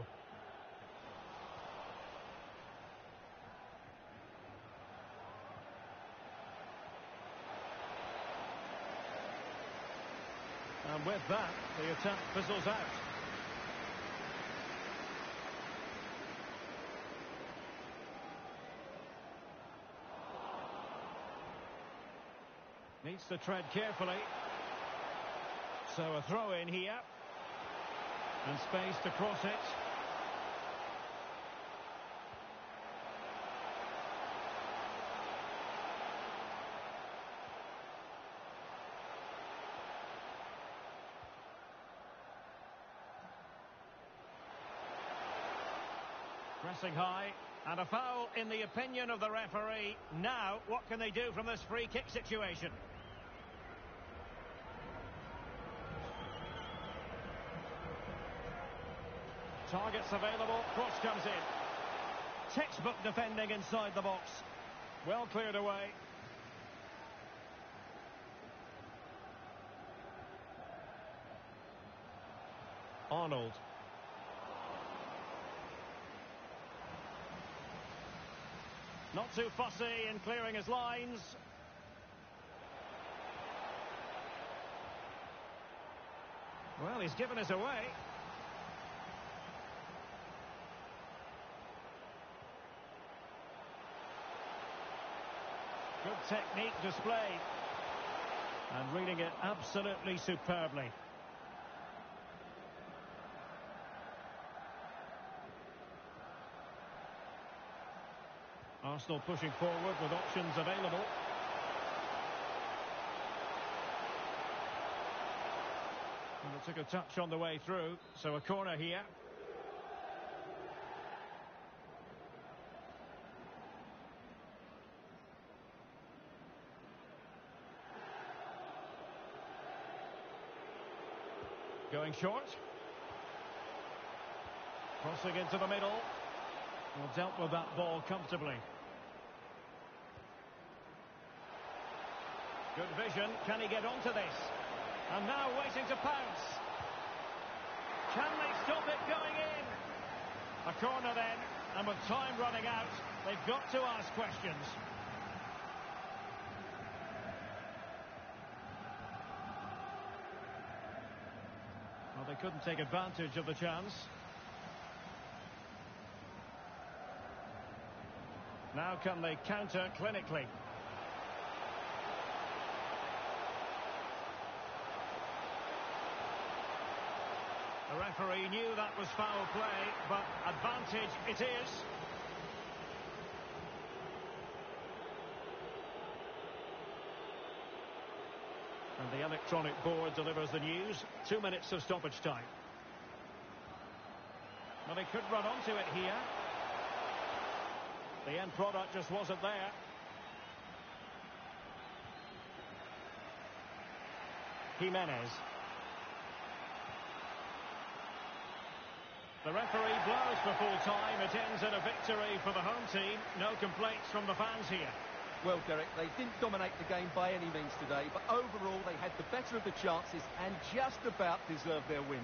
And with that, the attack fizzles out. Needs to tread carefully. So a throw in here. And space to cross it. Pressing high, and a foul in the opinion of the referee. Now, what can they do from this free kick situation? Targets available, cross comes in. Textbook defending inside the box. Well cleared away. Arnold. Not too fussy in clearing his lines. Well, he's given us away. Good technique displayed. And reading it absolutely superbly. Arsenal pushing forward with options available. And it took a touch on the way through, so a corner here. Going short. Crossing into the middle. Well, dealt with that ball comfortably. Good vision. Can he get onto this? And now waiting to pounce. Can they stop it going in? A corner then, and with time running out, they've got to ask questions. Well, they couldn't take advantage of the chance. Now can they counter clinically? The referee knew that was foul play, but advantage it is. And the electronic board delivers the news. 2 minutes of stoppage time. Well, they could run onto it here. The end product just wasn't there. Jimenez. The referee blows for full time. It ends in a victory for the home team. No complaints from the fans here. Well, Derek, they didn't dominate the game by any means today, but overall they had the better of the chances and just about deserved their win.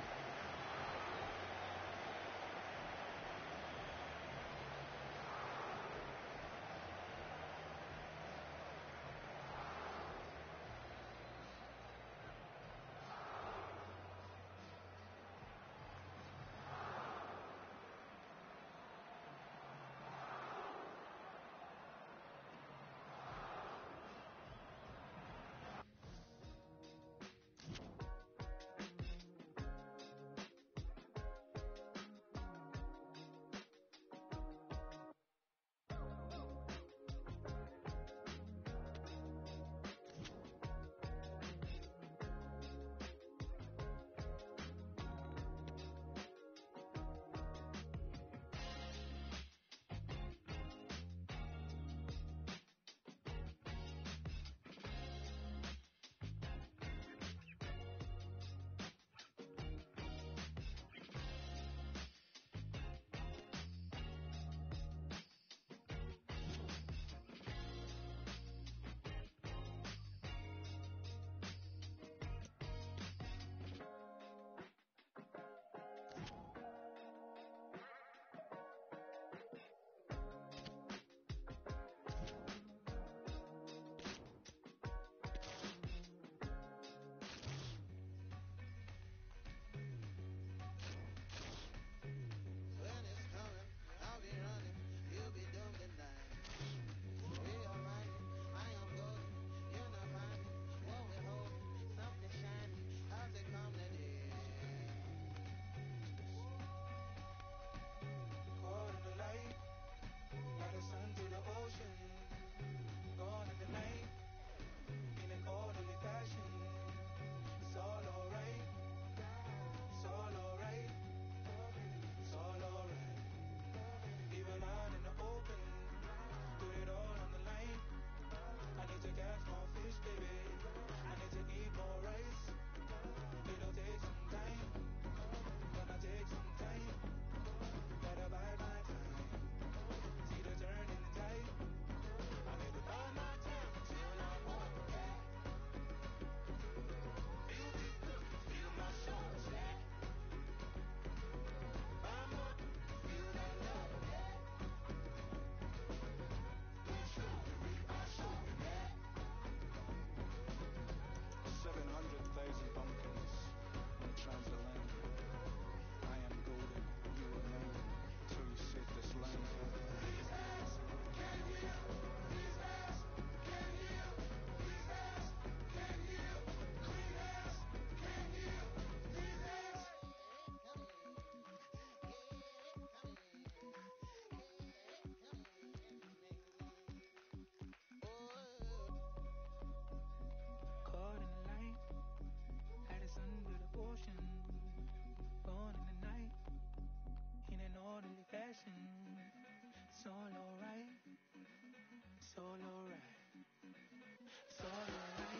It's all alright. It's all alright. It's all alright.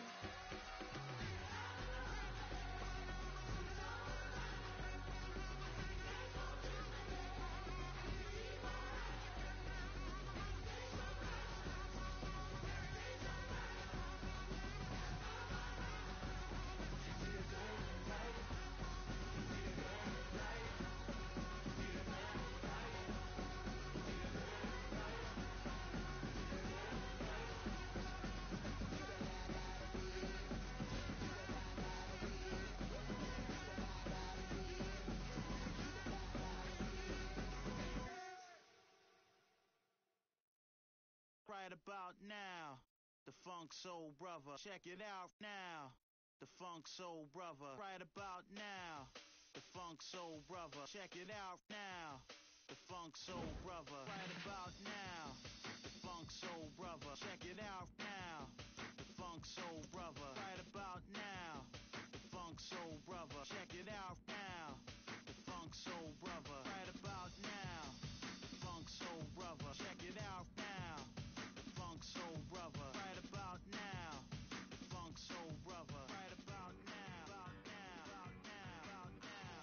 Right about now, the Funk Soul Brother. Check it out now, the Funk Soul Brother. Right about now, the Funk Soul Brother. Check it out now, the Funk Soul Brother. Right about now, the Funk Soul Brother. Check it out now, the Funk Soul Brother. Right about now, the Funk Soul Brother. Check it out now, the Funk Soul Brother. Right about now, the Funk Soul Brother. Check it out now. Funk Soul Brother, right about now. The Funk Soul Brother, right about now. About now, about now, about now.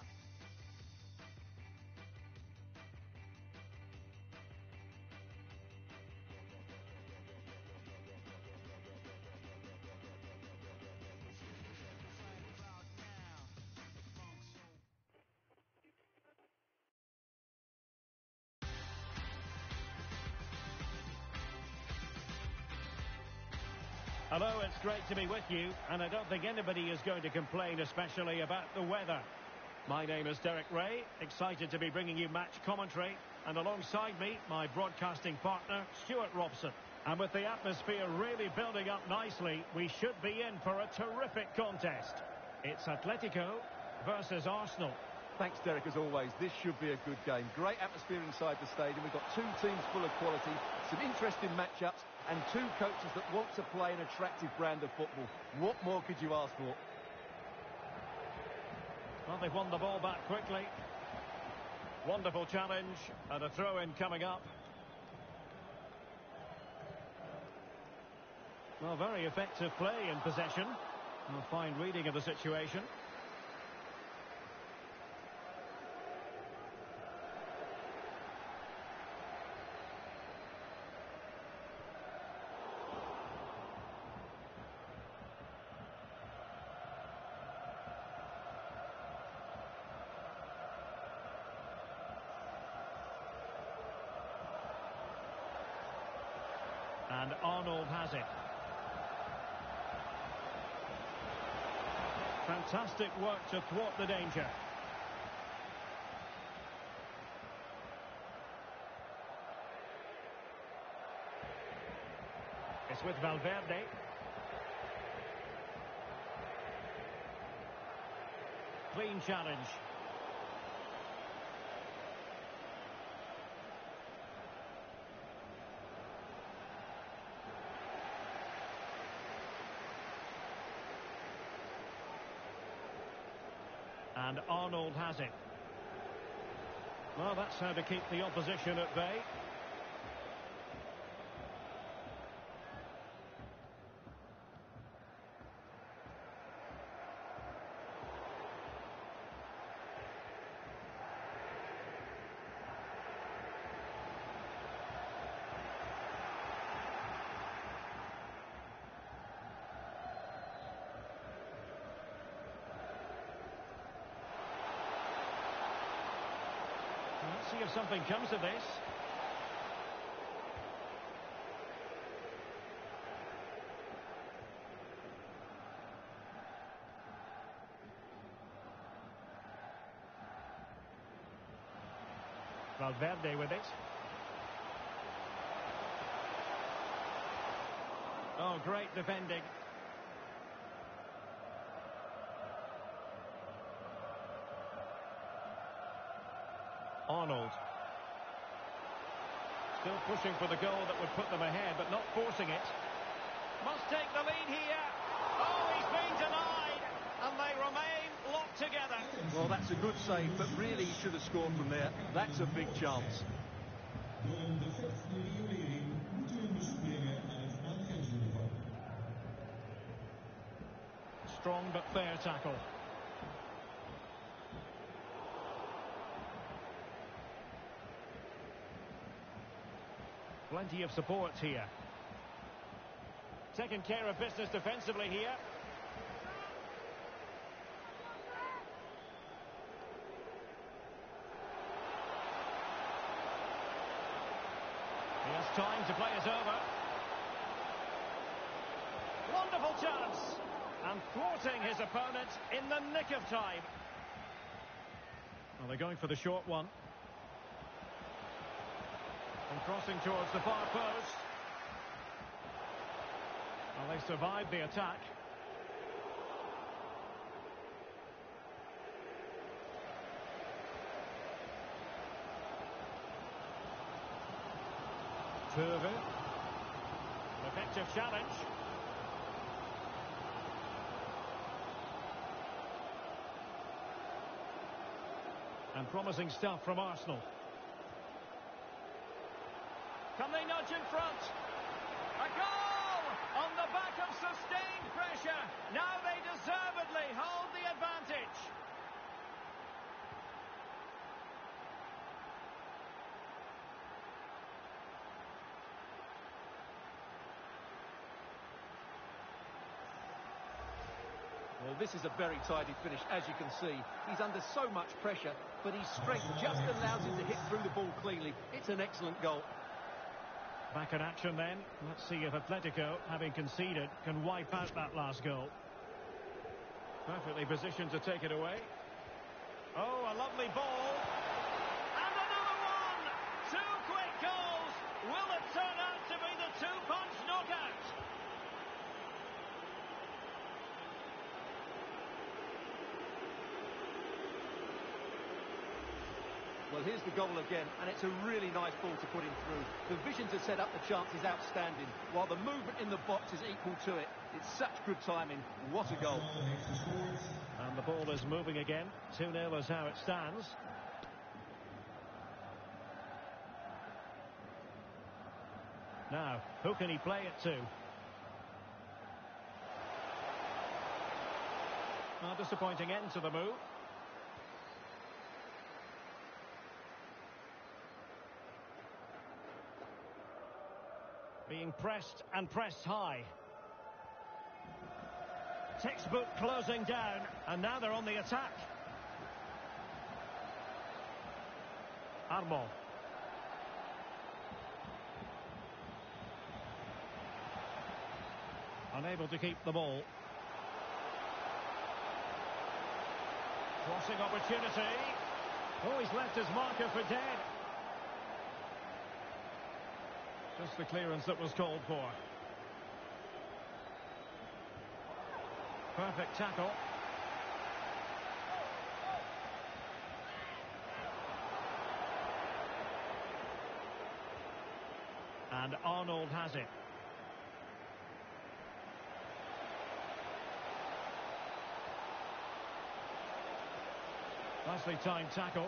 Right about now. The Funk Soul. Hello, it's great to be with you, and I don't think anybody is going to complain, especially about the weather. My name is Derek Ray, excited to be bringing you match commentary, and alongside me, my broadcasting partner, Stuart Robson. And with the atmosphere really building up nicely, we should be in for a terrific contest. It's Atletico versus Arsenal. Thanks, Derek, as always. This should be a good game. Great atmosphere inside the stadium. We've got two teams full of quality, some interesting matchups, and two coaches that want to play an attractive brand of football. What more could you ask for? Well, they've won the ball back quickly. Wonderful challenge, and a throw-in coming up. Well, very effective play in possession. A fine reading of the situation. And Arnold has it. Fantastic work to thwart the danger. It's with Valverde. Clean challenge. And Arnold has it. Well, that's how to keep the opposition at bay. Let's see if something comes of this. Valverde with it. Oh, great defending. Arnold. Still pushing for the goal that would put them ahead, but not forcing it. Must take the lead here. Oh, he's been denied, and they remain locked together. Well, that's a good save, but really he should have scored from there. That's a big chance. Voor de 5e riolering moeten we een bezoek brengen aan het aangrenzende vak. Strong but fair tackle. Plenty of support here. Taking care of business defensively here. He has time to play it over. Wonderful chance. And thwarting his opponent in the nick of time. Well, they're going for the short one. And crossing towards the far post. Well, they survived the attack. Turve. Effective challenge. And promising stuff from Arsenal. Can they nudge in front? A goal! On the back of sustained pressure. Now they deservedly hold the advantage. Well, this is a very tidy finish, as you can see. He's under so much pressure, but his strength just allows him to hit through the ball cleanly. It's an excellent goal. Back in action then. Let's see if Atletico, having conceded, can wipe out that last goal. Perfectly positioned to take it away. Oh, a lovely ball. And another one! Two quick goals! Will it turn out to be the two-punch knockout? Well, here's the goal again, and it's a really nice ball to put him through. The vision to set up the chance is outstanding, while the movement in the box is equal to it. It's such good timing. What a goal. And the ball is moving again. 2-0 is how it stands. Now, who can he play it to? A disappointing end to the move. Being pressed and pressed high. Textbook closing down, and now they're on the attack. Armand. Unable to keep the ball. Crossing opportunity. Oh, he's left his marker for dead. Just the clearance that was called for. Perfect tackle. And Arnold has it. Nicely timed tackle.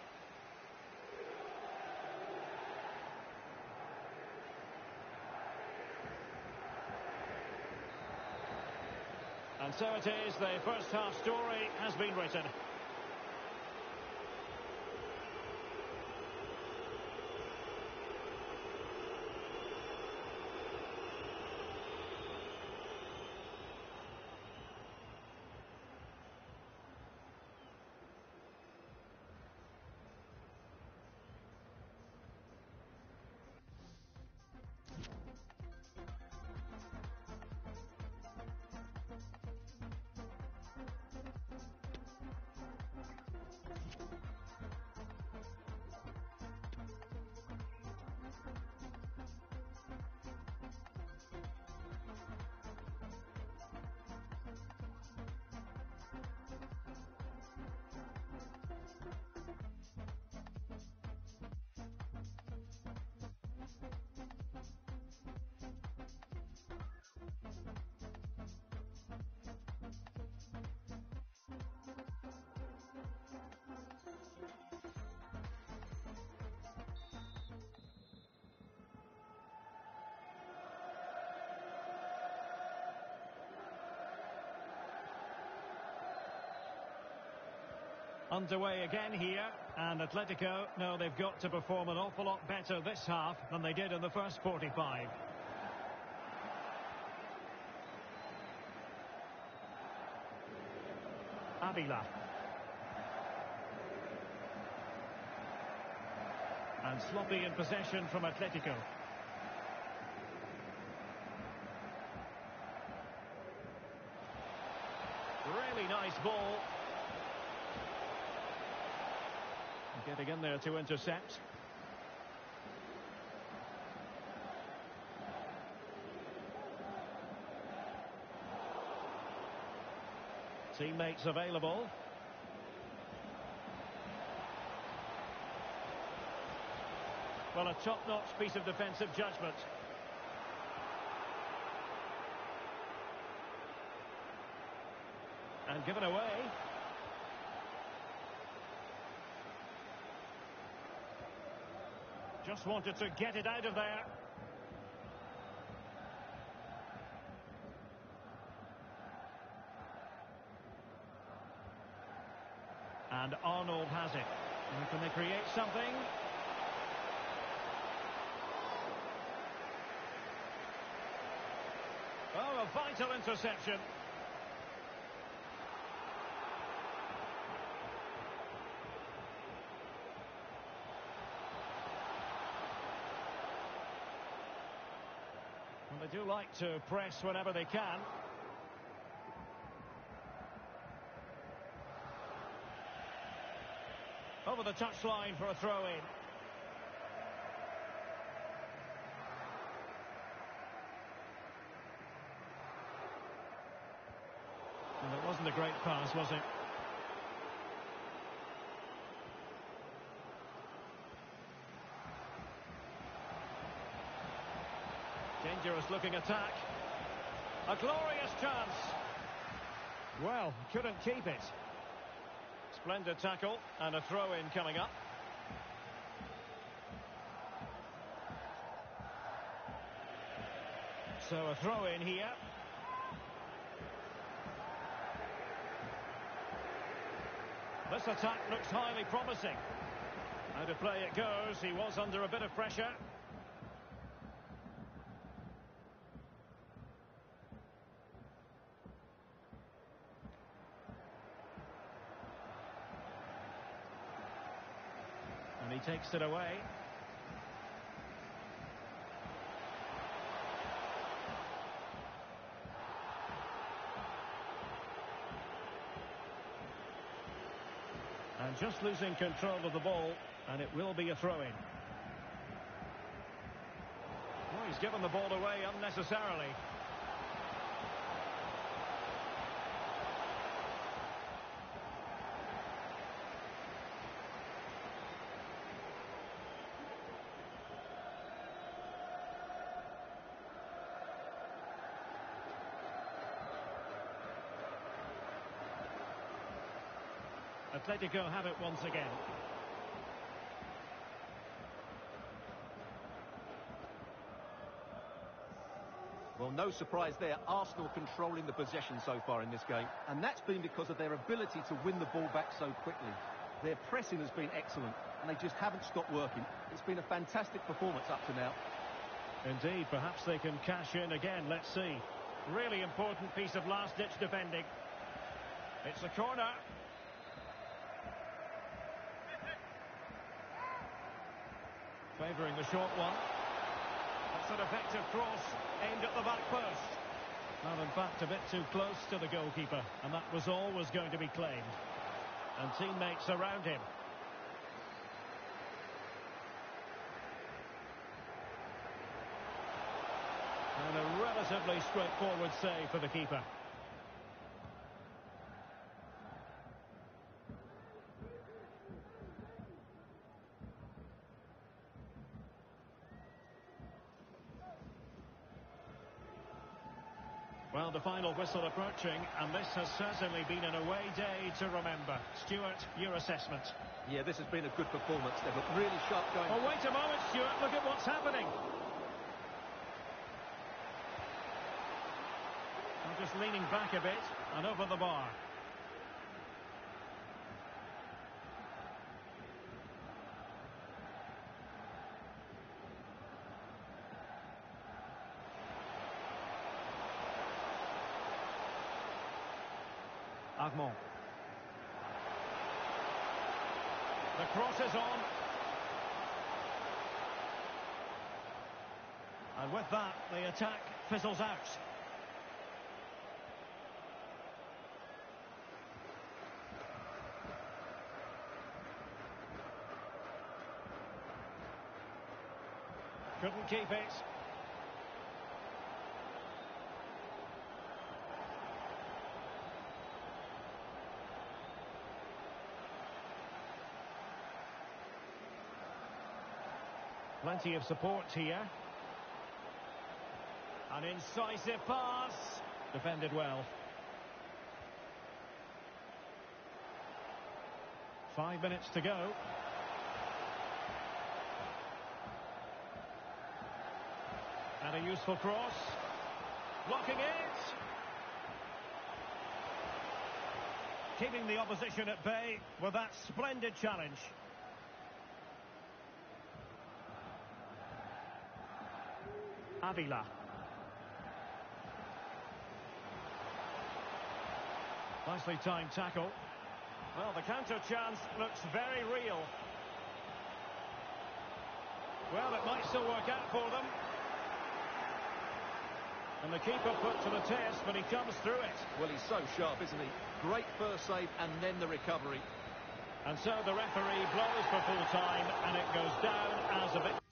And so it is, the first half story has been written. Underway again here, and Atletico know they've got to perform an awful lot better this half than they did in the first 45. Avila. And sloppy in possession from Atletico. Really nice ball. Getting in there to intercept. Teammates available. Well, a top-notch piece of defensive judgment. And given away. Just wanted to get it out of there. And Arnold has it. And can they create something? Oh, a vital interception. Well, they do like to press whenever they can. Over the touchline for a throw-in. And it wasn't a great pass, was it? Dangerous looking attack. A glorious chance. Well, couldn't keep it. Splendid tackle and a throw-in coming up. So a throw-in here. This attack looks highly promising. Out of play it goes. He was under a bit of pressure. And he takes it away. And just losing control of the ball, and it will be a throw-in. Well, he's given the ball away unnecessarily. Atletico have it once again. Well, no surprise there. Arsenal controlling the possession so far in this game. And that's been because of their ability to win the ball back so quickly. Their pressing has been excellent, and they just haven't stopped working. It's been a fantastic performance up to now. Indeed, perhaps they can cash in again. Let's see. Really important piece of last-ditch defending. It's a corner. Favouring the short one. That's an effective cross aimed at the back post. Well, in fact, a bit too close to the goalkeeper, and that was always going to be claimed. And teammates around him. And a relatively straightforward save for the keeper. Well, the final whistle approaching, and this has certainly been an away day to remember. Stuart, your assessment? Yeah, this has been a good performance. They've looked really sharp going. Oh, wait a moment, Stuart. Look at what's happening. I'm just leaning back a bit and over the bar. Armand. The cross is on. And with that, the attack fizzles out. Couldn't keep it. Plenty of support here. An incisive pass. Defended well. 5 minutes to go. And a useful cross. Blocking it. Keeping the opposition at bay with that splendid challenge. Avila. Nicely timed tackle. Well, the counter chance looks very real. Well, it might still work out for them. And the keeper put to the test, but he comes through it. Well, he's so sharp, isn't he? Great first save and then the recovery. And so the referee blows for full time, and it goes down as a bit.